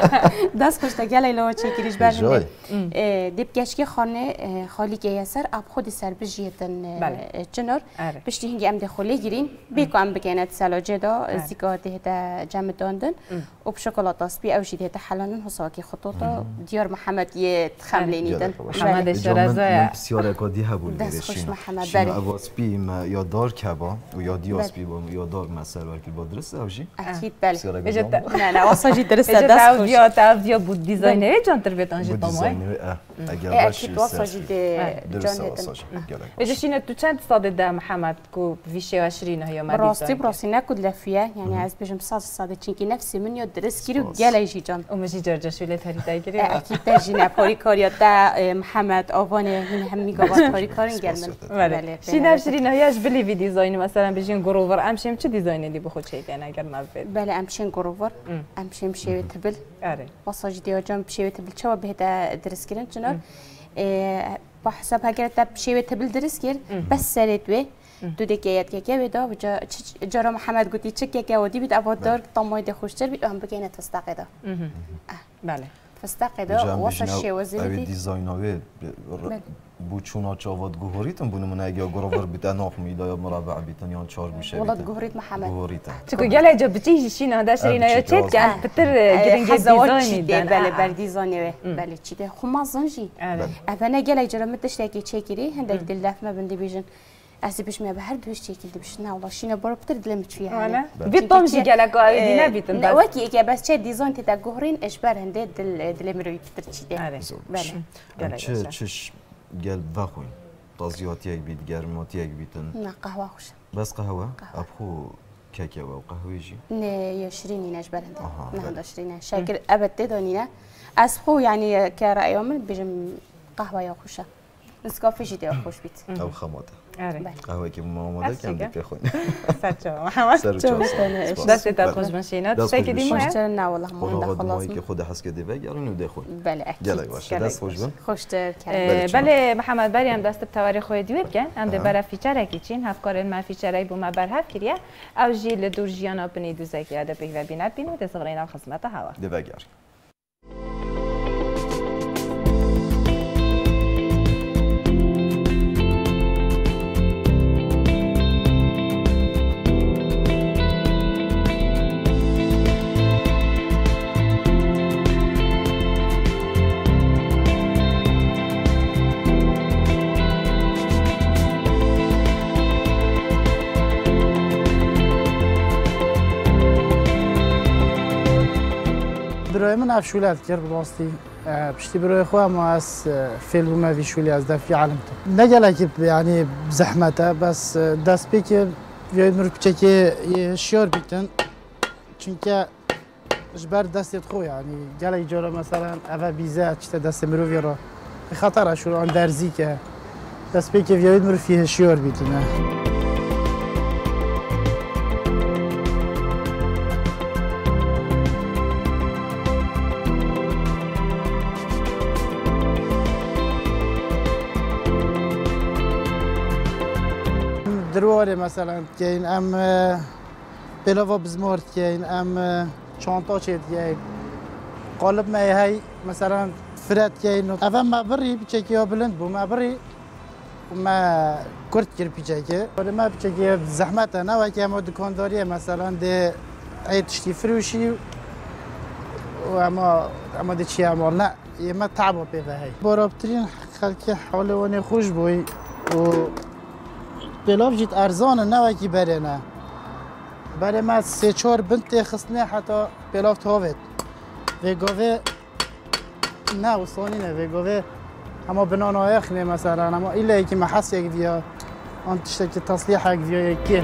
دست خوشتا گله لو چه کریش برنده دیب کشکی خانه خالی که یسر اب خود سر بجیتن چنار بشتی هنگی ام دخولی گیرین بیکو ام بکنه سلاجه دا زیگا ده جمع داندن و بشکلات اسبی او جیده ده حلانن حساکی خطوطا دیار محمد یه تخملینیدن محمد شرازه بسیار اکادی هبول دست خوش محمد بری اواسپی ما یا دار کبا و یا دیاس بی یا دار مسئله ورکی با درست اوجی اکید بله نه نه واسه درست دست خوش یا تازیا بود دیزاینر جان تربیت آنجا بود دیزاینر اگر باشی واسه درست واسه بجشینه تو چند ساده ده محمد کو ویشه عشرين هي ما راستی براستی نکود لفیه یعنی از بجم ساز ساده چینکی نفسی من یاد درست گیرو گلایجی جان ومجي جورجا شو اللي تهري تايجري اكيد تجينا بوري كوريا تا محمد آوانه من هم میگه بوري کارین گلمن بله شي عشرين هي اش بلي في ديزاين مثلا بيجين جروفر امشي چه ديزاين اللي بخود شي كان اگر ما بيد بله امشي جروفر امشي مشي تبل اره واساج ديو جام بشي تبل چوا بهدا درس کردن چنار با حساب اگر تا بشي تبل درس کرد بس سرت و دو دکیت که که ودا بجا جارا محمد گویی چه که که ودی بید آوادار تامایده خوشتر بید هم بگینه فستقه بله فستقه دا واسه شوازی اوی دیزایناوی بوچونا چاواد گوهریتم بونم من اگه گروور بیتن آخ میده یا مربع بیتن یا چهار میشه ولاد گوهریت محمد گوهریتم چکو گله جا بچی شینا داشتینا یا چت کن پتر گرینگ دیزاینی دن بله بر دیزاینی بله چیده خمازنجی اونا گله جرا متشتکی چکیری هندک دل لف ما بندی بیجن از بیش می به هر دوش چیکل دیش نه والله شینا برو بتر دلم چیه انا بیتم جی گله قاعد دینا بیتم بس وکی که بس چه دیزاین تا گوهرین اشبار هنده دل دلم روی بتر چیده بله چه چش گل بخوین تازیاتی یک بید گرماتی یک بیتن نه قهوه خوش بس قهوه ابخو کیک و قهوه جی نه یا شیرینی نشبار هنده نه هنده شیرینه شکر ابد دانیه از خو یعنی که رأیام بجم قهوه یا خوشه اسکافی جدی خوش بیت او خماده آره قهوه که ما آماده کردیم بخوین سرچو محمد سرچو دست تا خوش باشین دست که خوش نه والله ما خلاص که خود حس کردی بگیرین و دخون بله اکید گله باشه دست خوش بن خوشتر بله محمد بریم دست تواریخ خو دیو بگن ام ده برا فیچر کی چین هفکار ما فیچرای بو ما برهف کریه او جیل دور جیانا بنی دوزکی اده بگ و بینات بینو ده صغرینا خدمت هوا ده بگیر برای من افشولت کرد راستی پشتی برای خواهم ما از فیلم ما ویشولی از دفعی علم تو نگله که یعنی زحمته بس دست بی که بیاید مرو بچه که شیار بیتن چونکه جبر دستت خو یعنی گله جارا مثلا اوه بیزه چطه دست مرو را خطر اشور آن درزی که دست بی که بیاید مرو فیه شیار بیتنه درواره مثلا که این ام بلاوا بزمارد که این ام چانتا چید که این قالب ما هی مثلا فرد که این اول ما بری بچه که بلند بو ما بری ما کرد کر بچه که ولی ما بچه که زحمت نه و که ما دکانداریه مثلا ده ای تشتی فروشی و اما اما ده چی عمال نه یه ما تعبا پیوه هی برابترین خلکی حالوانی خوش بوی و بلاف جیت ارزانه نه وکی بره نه بره ما سه چهار بنت خصنه حتی بلاف تاوید وگاوه نه وصانی نه وگاوه اما بنان آیخ نه مثلا اما ایله که محس یک ویا آن تشته که تصلیح یک ویا یکی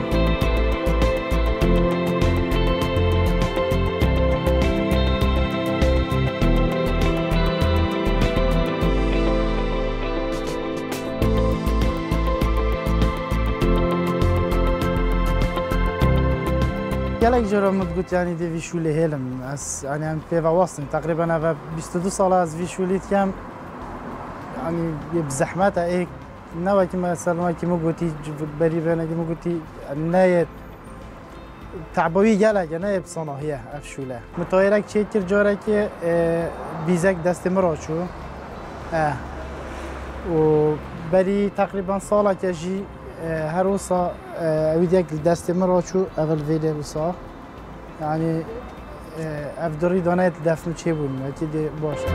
گلک جرا مدگوت یعنی دی ویشولی هلم از یعنی هم پیو واصل تقریبا اول بیست و دو سال از ویشولیت کم یعنی یه بزحمت ای نه که مثلا که مگوتی بری بنا که مگوتی نه تعبوی گلک نه بصناعیه افشوله متایرک چه کر جاره که بیزک دست مرا شو و بری تقریبا سالا که جی هر وصا اوید یک دست مرا چو اول ویده وصا یعنی افداری دانه دفنو چه بود وقتی دی باشه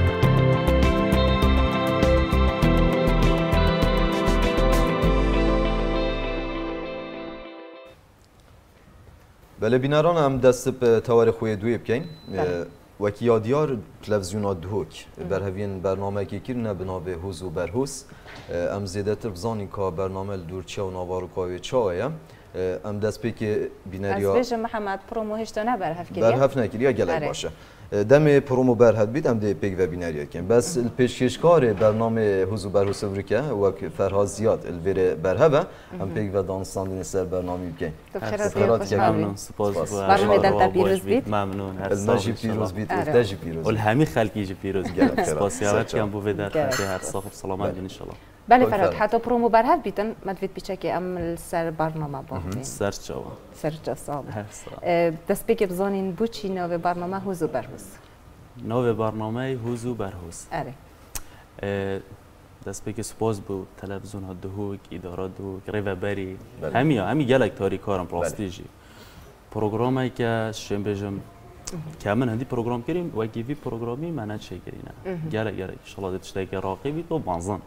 بله بینران هم دست به تواریخ خوی دوی بکن وکی یادیار تلویزیون دهوک بر هفین برنامه که کرنه بنابه حوز و برحوز ام زیده تر بزانی که برنامه دورچه و نوار و کاوی چاویه ام دست پی که بینریا از بیش محمد پرومو هشتا نه برهف کریه برهف نکریه گلک باشه دم پرومو برهد بید ام ده پیک و بینریا کن بس پیشکشکار برنامه حوز و برحوز ورکه وک فرها زیاد الویر برهبه ام پیک و دانستاندین سر برنامه بکن دکترات ممنون سپاس برنامه دلتا پیروز بید ممنون هر نجی پیروز بید ارتجی پیروز ول همه خلقی جی پیروز گرفت سپاسیات کم بو در خاطر هر صاحب سلامت ان شاء الله بله فراد حتی پرومو برهد بیتن مدوید بیچه که ام سر برنامه باقی سر چاوا سر جسام دست بی که بزانین بو چی نوع برنامه حوز و برحوز نوع برنامه حوز و برحوز اره دست بی که سپاس بو تلویزیون ها دهوک ادارات دهوک ریو بری همی همی گلک تاری کارم پلاستیجی پروگرامی که شم بجم که من هندی پروگرام کریم و گیوی پروگرامی منه چه کرینه گله گله انشالله دشته که راقبی تو بانزن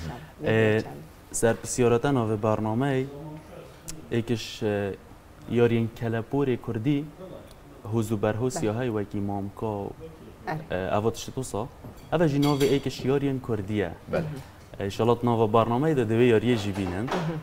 سر بسیارتا نوع برنامه ایکش یارین کلپور کردی حوز و برحوز یا های وکی مامکا اواتش توسا اوه جی نوع ایکش یارین کردیه انشالله نوع برنامه ده دوی یاریه جی بینن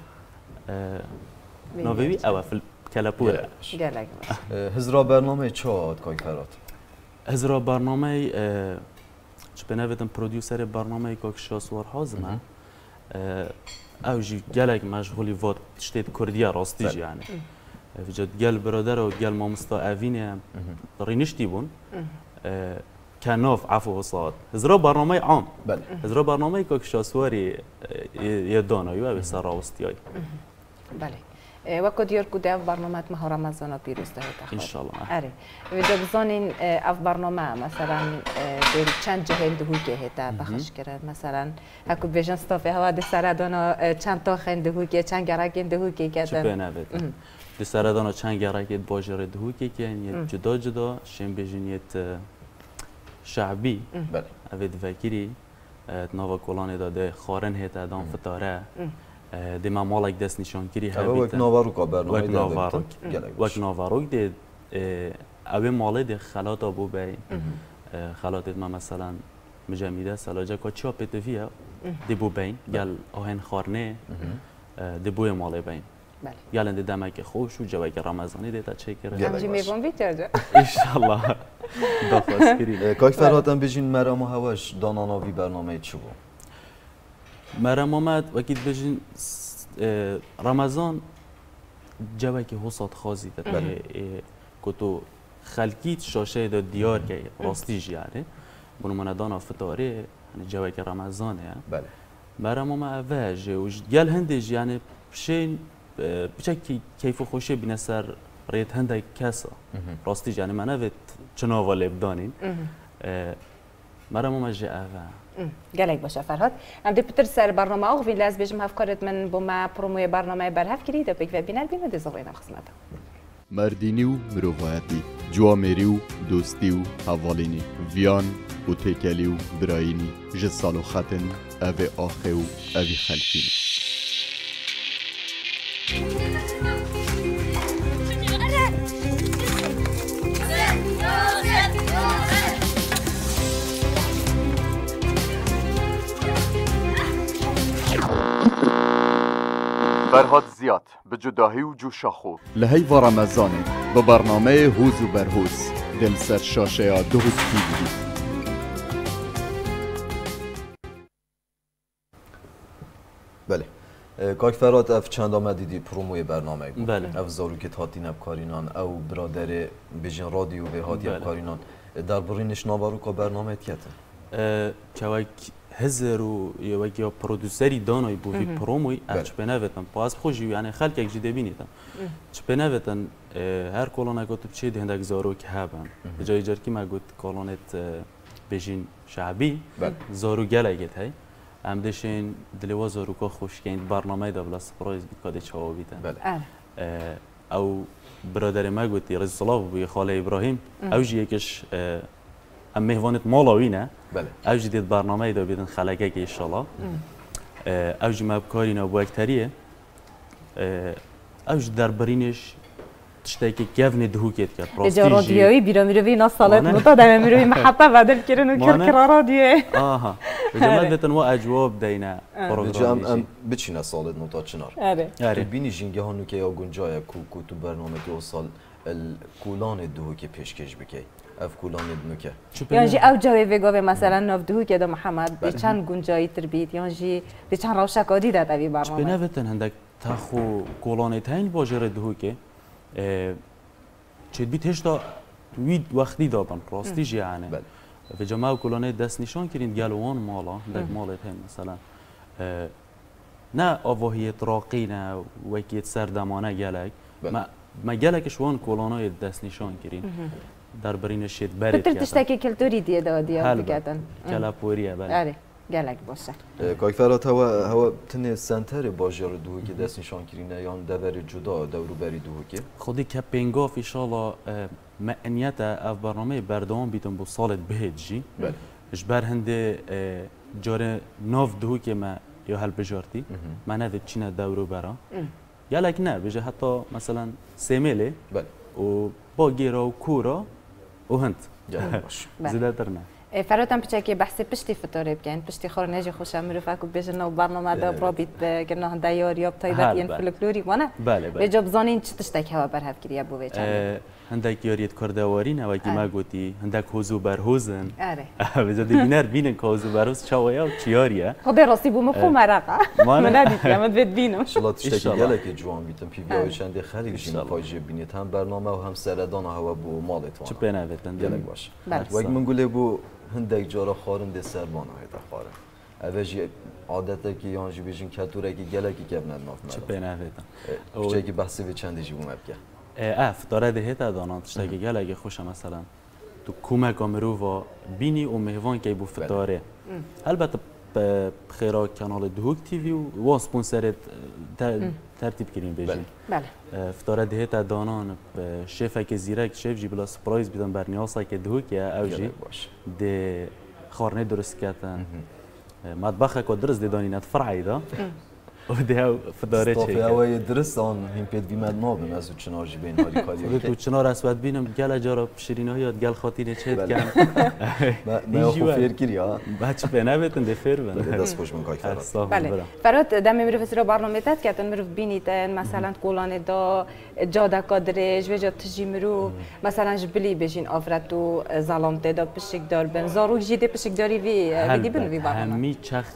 نوعی اوه فل کلپوره هزرا برنامه چه آد کای فرات؟ هزرا برنامه چه بنویدم پرودیوسر برنامه که شاسوار حازمه او جی گلک مشغولی وات تشتید کردیا راستیج یعنی وجد گل برادر و گل مامستا اوینه رینشتی بون كناف عفو وصاد هزرا برنامه عام بله هزرا برنامه که شاسواری یادانایی و بسر راستیای بله وقت دیار کده برنامه ماه رمضان پیروز ده ان شاء الله آره ویدیو بزنین اف برنامه مثلا در چند جهه دهوی که هتا بخش کرد مثلا اکو بیشتر استافه هوا د سردانا چند تا خنده هوی که چند گرگ دهوی که کردن چه بنابه د سردانا چند گرگ باجر دهوی که یعنی جدا جدا شیم بیشینیت شعبی بله اوید وکیری نوا کلان داده خارن هتا دام فتاره دی ما مالک دست نشان کری هست وقت نواروک برنامه وقت نواروک وقت نواروک دی اوی ماله دی خلات آبو بی خلات ما مثلا مجموعه سلاجه که چیا پتویه دی بو بین گل آهن خارنه دی بوی ماله بین گل اند دمک خوش و جوک رمضانی دیتا چه کرده همچی میبون بیتر انشالله دخواست کری که فراتن بجین مرام و هواش داناناوی برنامه چی بود؟ مرام آمد وقتی بجین رمضان جوی که حسات خازی داد که تو خلقیت شاشه داد دیار که راستیش یعنی بونو من دانا فتاره جوی که رمضانه بله مرام آمد واجه و گل هندش یعنی شین بچه کیف و خوشه بینه سر ریت هنده کسا راستیش یعنی من اوید چناوا لبدانین مرام آمد جه اوه گلک باشه فرهاد ام دی پتر سر برنامه آغوی لاز بیجم هفکارت من با ما پروموی برنامه برهف کری دا بک و بینر بینر دی زغوینم خسمتا مردینی و مروایتی جوامری و دوستی و حوالینی ویان و تکلی و براینی جسال و خطن اوه آخه و اوه خلقینی فرهاد زیاد به جداهی و جوشاخو لهی و رمضانه به برنامه هوز و برهوز دل سر شاشه دو هوز تیوی بله کاک فرهاد اف چند آمدی دی پروموی برنامه بود بله اف زارو که تاتی نبکارینان او برادر بیجن رادیو به هاتی نبکارینان در برینش ناوارو که برنامه تیته چوک هزر و یکی یا پرودوسری دانای بودی پروموی اچ بنویتن پاس خوشی یعنی خلک یک جدی بینیدم چه بنویتن هر کلون اگه تو چه دهندگ زارو که هبن به جای جرکی ما گفت کلونت بجین شعبی زارو گلگت هی ام دشین دلوا زارو که خوش کند برنامه دبلا سپرایز بیکاده چاو بیتن او برادر ما گفتی رضی الله بوی خاله ابراهیم او جی یکش ام مهوانت مالاوینه بله اوج دید برنامه دا بیدن خلقه که انشالله اوج مبکارین و باکتریه اوج در برینش تشتایی که گفن دهوکت کرد راستی جا رادیوی بیرا میروی ناسالت نوتا دم میروی محبه بدل کردن و کرکر رادیوی آها بجمعت بیتن و اجواب دینا پروگرامیشی ام بچینه سالت نوتا چنار آره بینی جنگه هانو که یا گنجای کو تو برنامه دو سال کولان دهوکی پیشکش بکی اف کولان دنوکه یعنی او جوی وگاوی مثلا نفدهو که دا محمد به چند گنجایی تربیت یعنی به چند روشکادی داد اوی برنامه چه بنویتن هندک تاخو کولان تاین باجر دهو که چه بیت هشتا وید وقتی دابن راستیش یعنی و جماع کولان دست نشان کردن گلوان مالا هندک مالت هم مثلا نه آواهیت راقی نه وکیت سردمانه گلک ما گلکش وان کولانای دست نشان کردن در برین شد برید کردن. تشتکی کلتوری دیه دادی ها بگردن. کلاپوریه بله. آره گلک باشه. کاک فرات هوا هوا تنه سنتر باجر دوه که دست نشان کردن یا دور جدا دورو بری دوه که. خودی کپینگاف ایشالا معنیت اف برنامه بردام بیتم با سالت بهجی. بله. اجبار هنده جاره ناف دوه که ما یا هل بجارتی. من ندید چینه دورو برا. گلک نه بجه حتی مثلا سیمله. بله. و با گیرا و کورا و هند باش زیاده تر نه فراتم بچه که بحث پشتی فطوره بگن پشتی خورنجی خوشم میرفت که بیشتر نو برنامه دا برابط بگن هنده یاری یا تایبت این فلکلوری وانه بله بله به جاب زانین چه تشتک هوا برهف کریه بوی چند هندك ياريت كردواري نواكي ما قوتي هندك هوزو برهوزن آره بجد بينار بينن كهوزو برهوز شوية وتشياريا خدي راسي بو مفهوم مرقة ما نادي كمان بيت بينو ان شاء الله تشتكي جالك جوان بيتم في فيديو چند خلي جين پاجي بينيت هم برنامه و هم سردان هوا بو مالت چه بنویتن جالك باش وقت من گله بو هندك جارا خارن ده سربان هيدا خارن اوجي عادته که یانجی بیشین کاتوره که گله کی کبناد ناف چه بنویتن چه کی بحثی به چند جیبو مبکه اف داره دهت دانان تشتاقی گله اگه خوش مثلا تو کومه کامرو و بینی و مهوان که بو فتاره البته بخیرا کانال دهوک تیوی و سپونسرت ترتیب کردیم بیشین بله فتاره دهت دانان شیف که زیرک شیف جی بلا سپرایز بیدن بر نیاسا که دهوک یا اوجی ده خارنه درست کردن مطبخ که درست دیدانی نت فرعی دا و ده فداره چه استافه اوی درست آن هم پید بیمد نابن از چنار جی بین هاری کاری تو چنار اسود بینم گل جارا شیرینه ها یاد گل خاطینه چهت کن نه خو فیر کری ها بچه بینه بیتن ده فیر بینه دست خوش من کاری فراد بله فراد دم میرو فسیرا برنامه تد که اتن میرو بینیتن مثلا قولانه دا جاده کادرش و جا تجی میرو مثلا جبلی بجین آفرتو ظلامته دا پشک دار بن زارو جیده پشک داری وی ویدی بن وی برنامه همی چخ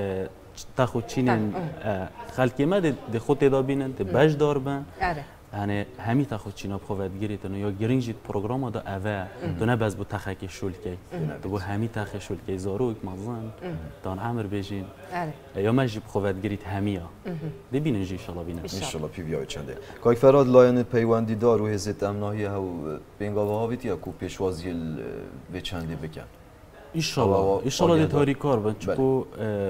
تا خود چینن خالقی ما ده خود تدابینن ده باش دار بن یعنی همی تا خود چینا بخواد گیریتن یا گرینجیت پروگرام دا اوه تو نه بس بو تخکی شول کی تو بو همی تخکی شول کی زاروک مازن دان عمر بجین یا ماجی بخواد گیریت همیا ببینن جی ان شاء الله بینن ان شاء الله پی بیای چنده کاک فراد لاین پیوندی دار و حزت امناهی ها بنگاوه ها بیت یا کو پیشوازی به چنده بکن ان شاء الله ان شاء الله دتاری کار بن چکو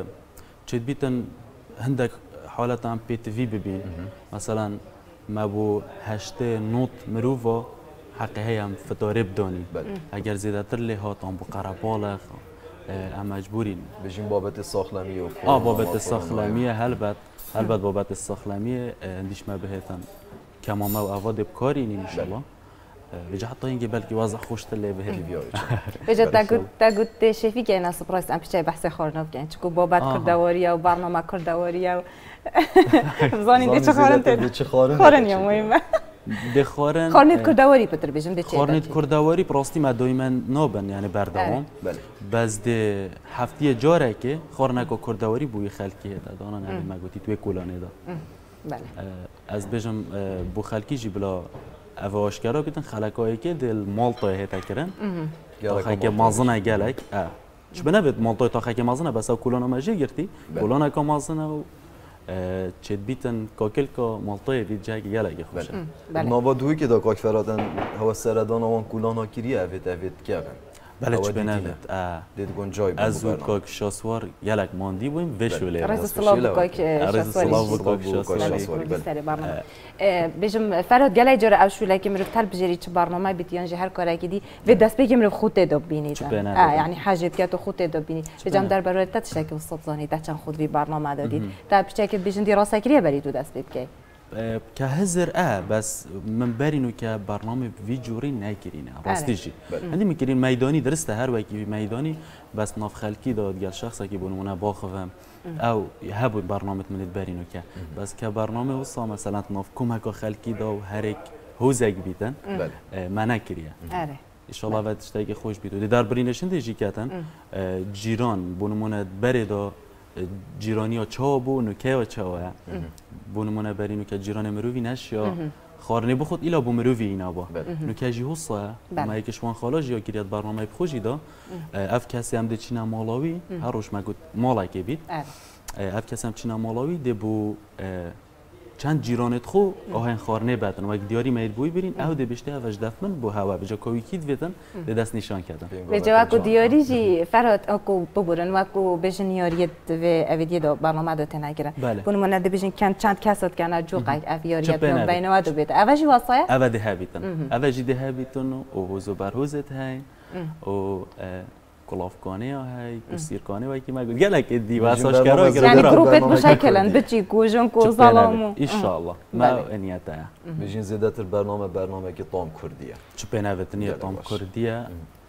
چید بیتن هندک حالت هم پی تی وی ببین مثلا ما بو هشته نوت مروفا حقی هم فتاره بدانی اگر زیاده تر لحات هم بو قربالخ هم مجبورین بجیم بابت ساخلمی و آه بابت ساخلمی هلبت هلبت بابت ساخلمی اندیش ما بهتن کمامه و اواد بکارین انشالله بجا حتی اینکه بلکه وضع خوش تله به هلی بیایی بجا تاگود تاگود شفی که اینا سپرایز ام پیچه بحث خورناف کن چکو بابت کردواری و برنامه کردواری و بزنین دی چه خورن تل چه خورن خورن یا مهمه دی خورن خورنیت کردواری پتر بجم دی چه خورنیت کردواری پراستی ما دائما نابن یعنی بردوام بس دی هفته جاره که خورنک و کردواری بوی خلکی هست دانن یعنی ما گویی توی کولانه دا بله از بجم بو خلکی جی بلا اواشکارا بیتن خلکایی که دل مالتای هتا کرن تا خیلی مازنه گلک اه چه بنابد مالتای تا خیلی مازنه بس او کلانو ماجی گرتی کلانو که مازنه و چید بیتن کاکل که مالتای وید جای گلک خوشه نابادوی که دا کاک فرادن هوا سردان آوان کلانو کریه اوید اوید کردن بله چه بنابد دید گنجای از او کاک شاسوار گلک ماندی بویم وشوله رز سلام کاک شاسواری بجم فراد گلای جور اوشوله که مرف تل بجری چه برنامه بیتیان جهر کاری کدی و دست بگیم مرف خود داد بینید یعنی حاجت که تو خود داد بینید بجم در برای تتشه که وسط زانی دچن خود وی برنامه دادید تا پیچه که بجن دی راسته کریه بری تو دست بگی که هزر اه بس من برینو که برنامه وی جوری نکرینه راستیجی هندی میکرین میدانی درسته هر وکی میدانی بس ناف خلکی داد گل شخصی که بونمونه باخوام او هبو برنامه منید برینو که بس که برنامه وصا مثلا ناف کمک خلکی دا و هر یک حوزه بیتن من نکریه اره ان شاء الله وقت تشتاقی خوش بیتو در برینشن دیجی کتن جیران بونمونه بره دا جیرانی ها چا بو نکه و چا ها بونمونه برینو که جیران مروی نشیا خارنه بخود ایلا بو مروی اینا با نکه جی حصه ما یکش وان خالا جیا گریاد برنامه بخوشی دا اف کسی هم ده چینا مالاوی هر روش مگود مالا که بید اف کسی هم چینا مالاوی ده بو چند جیرانت خو آهن خارنه بدن و دیاری مید بوی برین او ده بشته اوش دفمن بو هوا بجا کویکید ویتن ده دست نشان کردن بجا اکو دیاری جی فراد اکو ببورن و اکو بجن یاریت و اویدیه دا برنامه دا تنگیرن بونمونه ده بجن کند کسات کنه جو قیق او یاریت نو بینه دو بیت او جی واسایه؟ او ده هبیتن او جی ده هبیتن و حوزو برحوزت های و کلافکانه های کسیرکانه وای کی مگه گله که دی واساش کرا گره یعنی گروپت مشکلن بچی کوجن کو سلامو ان شاء الله ما انیته بجین زیاده تر برنامه برنامه که تام کردیه چه بنوت نیه تام کردیه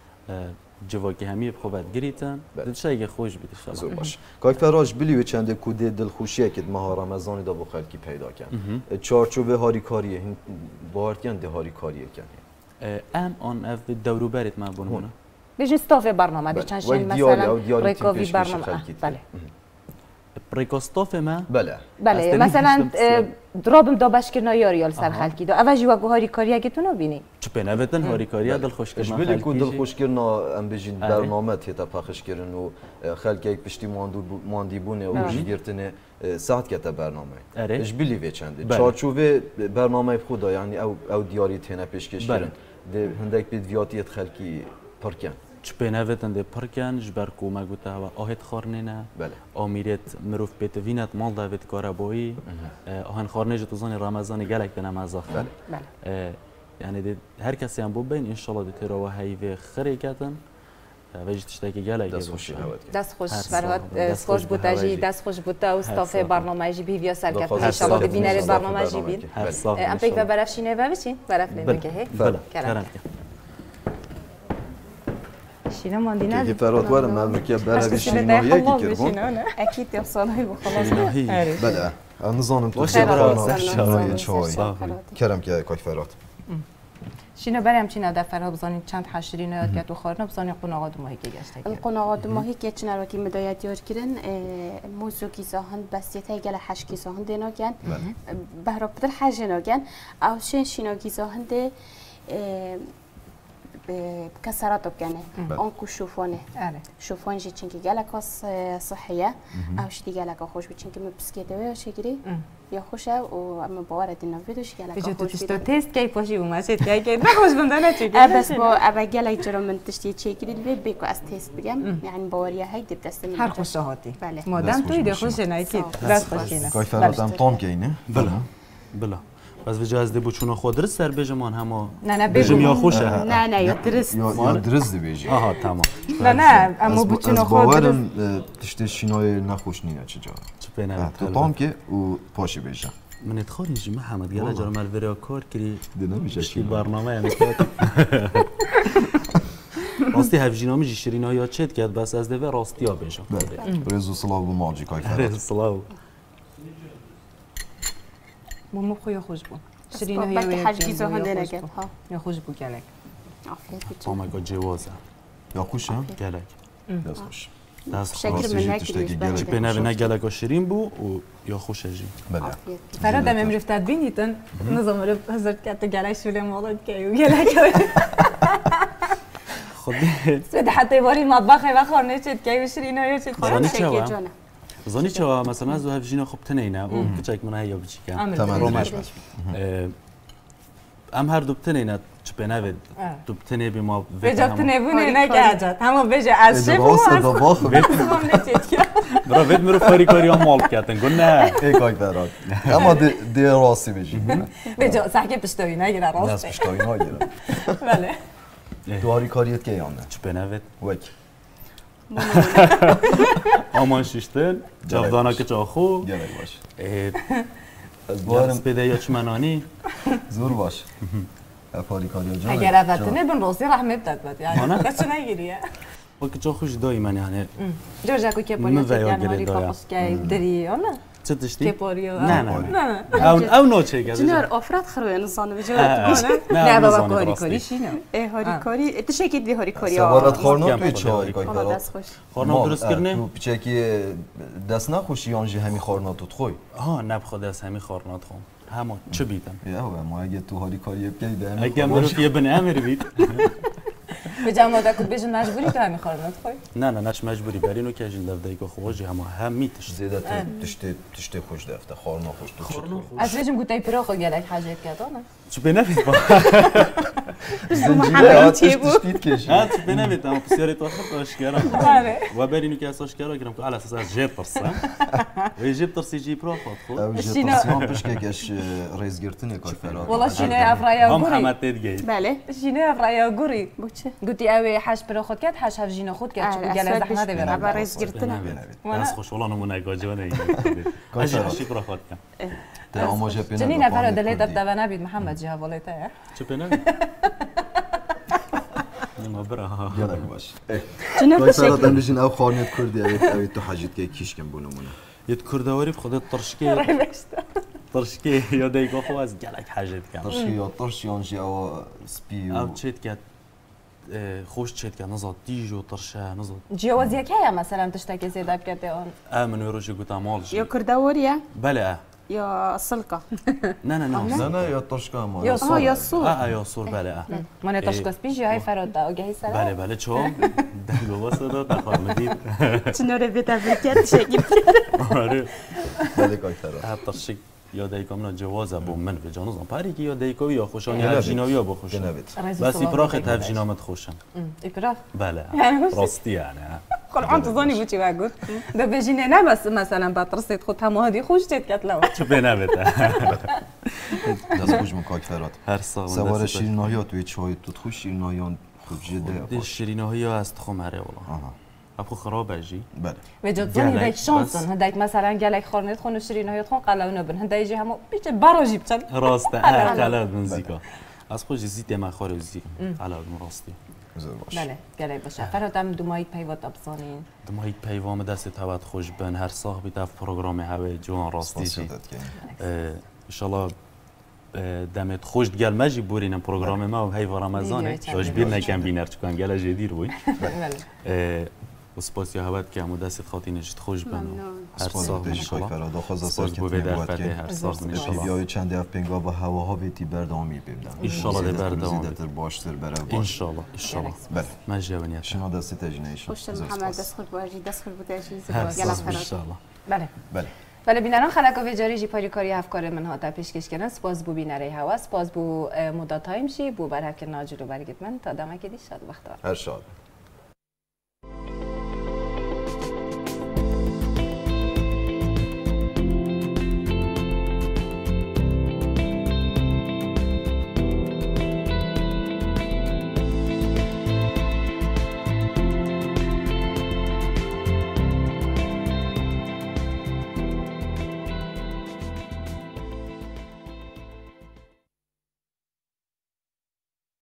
جواکی همی بخواد گریتن دلشای خوش بیت ان شاء الله باش کاک فراج بلیو چند کود دلخوشیه که ماه رمضان دا بو خلکی پیدا کن چارچوب هاری کاریه بارتیان ده هاری کاریه کنه ام آن اف دورو برید ما بونمونه بیشتر استاف برنامه بیشتر شین مثلا ریکاوی برنامه بله ریکاستاف ما بله بله مثلا درابم دابش کردن یاریال سر خالکی دو اولی وقت هاری کاریا گتونو بینی چه بنابتن هاری کاریا دل خوش کردن خالکی بله دل خوش کردن ام بجین برنامه تیتا پخش کردن و خالکی یک پشتی ماندو ماندی بونه و جیگرتنه ساعت کتا برنامه اش بلی وچند چارچوبه برنامه خدا یعنی او او دیاری تنه پیشکش کردن ده هندک بدویاتیت خالکی پرکن چه بنابتن ده پرکن جبر کو ما گوته و آهت خارنه بله آمیرت مروف بیت وینت مال داوید کارابایی آهن خارنه جت زن رمضان گلک به نماز آخر بله یعنی ده هر کسی هم ببین ان شاء الله ده ترا و هیو خری کردن وجد تشتاقی گلک دست خوش دست خوش فرهاد سپاس بودجی دست خوش بوده و استاف برنامه جی بی ویا سرکرد ان شاء الله ببینه برنامه جی بین ام پیک و برفشینه و بچین برف نمیگه هی بله کرم شینا ماندی نه که فرات وارم مملکت برای شیناهی کی کردن اكيد توصلي وخلاص بله نظام تو شرایط چای کرم که کاک فرات شینا برام چینا در فرها بزنین چند حشری نیاد که تو خارنا بزنین قناقات ماهی که گشته که القناقات ماهی که چنار وکی مدایت یار کردن موضوع کی زاهن بس یه گل حش کی زاهن دیناگن بهرا بدر حج ناگن او شین شینا کی زاهن ده بكسرات بكنه أنكو شوفونه شوفون جي تشنكي جالك صحية أو شدي جالك خوش بتشنكي مبسكيته ويا شجري يا خوشة وأما بوارد النافذوش جالك خوش بيجو تشتو تيست كي باشي وماشيت كي كي نخوش بندنا تشيكي بس بو أبى جالك جرا من تشتي تشيكي اللي بيكو أس تيست بيجام يعني بواريا هاي دي بتستمر هر خوش هاتي مادام توي ده خوش نايكيد دست خوشينا كاي فرادم طام كينه بلا بلا بس وجاز دی بچون خود درست سر بجمان همه نه نه بجم یا خوشه نه نه یا درست یا درست دی بجی آها تمام نه نه اما بچون خود باورم تشت شینای نخوش نینه چه جا چه بینه تو تام که او پاشی بجا من اتخاری جی محمد گلا جرا مال وریا کار کری دی نمیشه چی برنامه یعنی راستی هفجینامی جی شیرینای یا چت کرد بس از دوه راستی ها بجا رزو سلاو ماجی کای فرات رزو سلاو مو خویا خوش بود شیرینه یا حج گیزو هنده نگه ها یا خوش بود گلک او مای گاد جوازه یا خوشه گلک دست خوش دست شکر من نکریش چی بنابه نه گلک و شیرین بو و یا خوشه جی بله فراد هم امرفتاد بینیتن نظام رو حضرت کت گلک شوله مالد که و گلک خودی سود حتی باری مطبخ و خورنه چت که و شیرینه یا چت خورنه چه زانی چه مثلا از هف جینا خوب تنینه و کچک من هیا بچیکم تمام ام هر دو تنینه چه بنوید دو تنی بی ما بجا تنیبونه نه که اجاد همه بجا از شب و از برا وید مرو فاری کاری هم مال کردن گو نه ای کاک برات اما دی راستی بجی بجا سحکه پشتوی نگیره راستی دست پشتوی نگیره بله دواری کاریت که یانه چه بنوید وک آمان شیشتن جاودانا که چاخو گلک باش از بارم پیده یا چمنانی زور باش افاری کاریا جان اگر افتنه بن راستی رحمه بدد بد یعنی دست نگیریه و که چاخوش دایما یعنی جورجا کو که پاریت یعنی کاپوس که دری نه چه تشتی؟ که پاریا نه نه او او نوچه گذاشت جنر آفراد خروی انسان بجواد نه بابا کاری کاری شینه اه هاری کاری تشکی دی هاری کاری سوارت خورنا توی چای کاک برات دست خوش خورنا درست کرنه تو پیچکی دست نخوشی یانجی همی خورنا تو خوی ها نبخواد از همی خورنا تو همون چه بیدم یا ما اگه تو هاری کاری بکنی ده اگه مرو یه بن امر بید به جماعت کو بیشتر مجبوری تو همی خورنا تو خوی نه نه نش مجبوری برینو که اجل دفته که خوجی همه هم میتش زیاده تشته تشته خوش دفته خورنا خوش تو خورنا از وجم گوتای پراخو گلک حاجت کردانه چه بنفید با زنجیره آتش تشتید کشی ها چه بنفید اما بسیاری تو آخر آشکارا آره و برینو که اساس کارا گرم که على اساس از جیب ترسم و جیب ترسی جیب پراخ خود او جیب ترسیان پیش که کش ریز گرتنی کار فراد والله شینه افرایا هم گوری حمد تدگی بله شینه افرایا گوری بوچه گوتی اوی حش پر خود کرد حش هف جینا خود کرد چون گله زحمت بره بره بر ریز گرتنه دست خوش والله نمونه گاجوانه اجی حشی پراخ خود کم ده آماجه پینه جنین افرا دلیت دفتر نبید محمد جه والته چه بنفید ما برا گلک باش جنر کاک فراد هم بجین او خانیت کردی اوی تو حاجت که کیش کم بونمونه یه کردواری بخواد ترشکی ترشکی یا دیگه خو از گلک حاجت کم ترشکی یا ترش یانجی او سپی او چیت کرد خوش چیت کرد نزاد دیج و ترشه نزاد جواز یکی یا مثلا تشتکی زیاده بکرده آن آمن وروشی گوتا مالش یا کردوریه بله یا سلکا نه نه نه نه نه یا ترشکا ما یا سور یا سور آه یا سور بله من ترشکا سپیش یا های فراد دا اوگهی سر بله بله چون دنگو واسه داد نخواهمدید چنوره بیتا بکرد شکل آره بله کاکتر ترشک یا دیکم نه جوازه بوم من به جانوز پاری که یا دیکو یا خوشانی هر جیناوی یا بخوشن بس ایپراخ تفجینامت خوشن ایپراخ بله راستی یعنی خل عن تظني بوتي واقول ده بجينا نه بس مثلا بطرسيت خود تمادي خوش تيت كتلو شو بينا بتا داز خوش من کاکترات هر سال سوار شیریناهی توی چای تو خوش شیریناهیان خوب جده دی شیریناهی است خمره والله ابو خراب جي بله وجد ظني داك شانسون هداك مثلا قالك خورنت خون شيريناهي تخون قلاونا بن هدا يجي همو بيجي باروجي بتن راسته قلاو من زيكا از خوش زيت ما خور زي على راستی بله گله باشه فرات هم دمایت پیوات ابزانین دمایت پیوام دست تبعت خوش بن هر صاحبی تف پروگرام هوا جوان راستی جی انشالله دمت خوش گل مجی بورینم پروگرام ما و هی و رمضانه داش بیر نکم بینر چکان گله جدیر بوی و سپاسی هوات که همو دست خاطی نشید خوش بن هر صاحب انشالله سپاس بو بدر فته هر صاحب انشالله بیای چند هفت پنگا با هواها بیتی بردامی ببینم انشالله ده بردامی زیادتر باشتر برای باش انشالله انشالله بله من جوانیت شما دست تجینیش خوش محمد دست خود باجی دست خود بودجی هر صاحب انشالله بله بله بله بینران خلق و جاری جی پاری کاری افکار من ها تا پیشکش کنن سپاس بو بینره هوا سپاس بو مدت تایم شی بو برهک ناجلو برگت من تا دمک دی شاد وقت هر شاد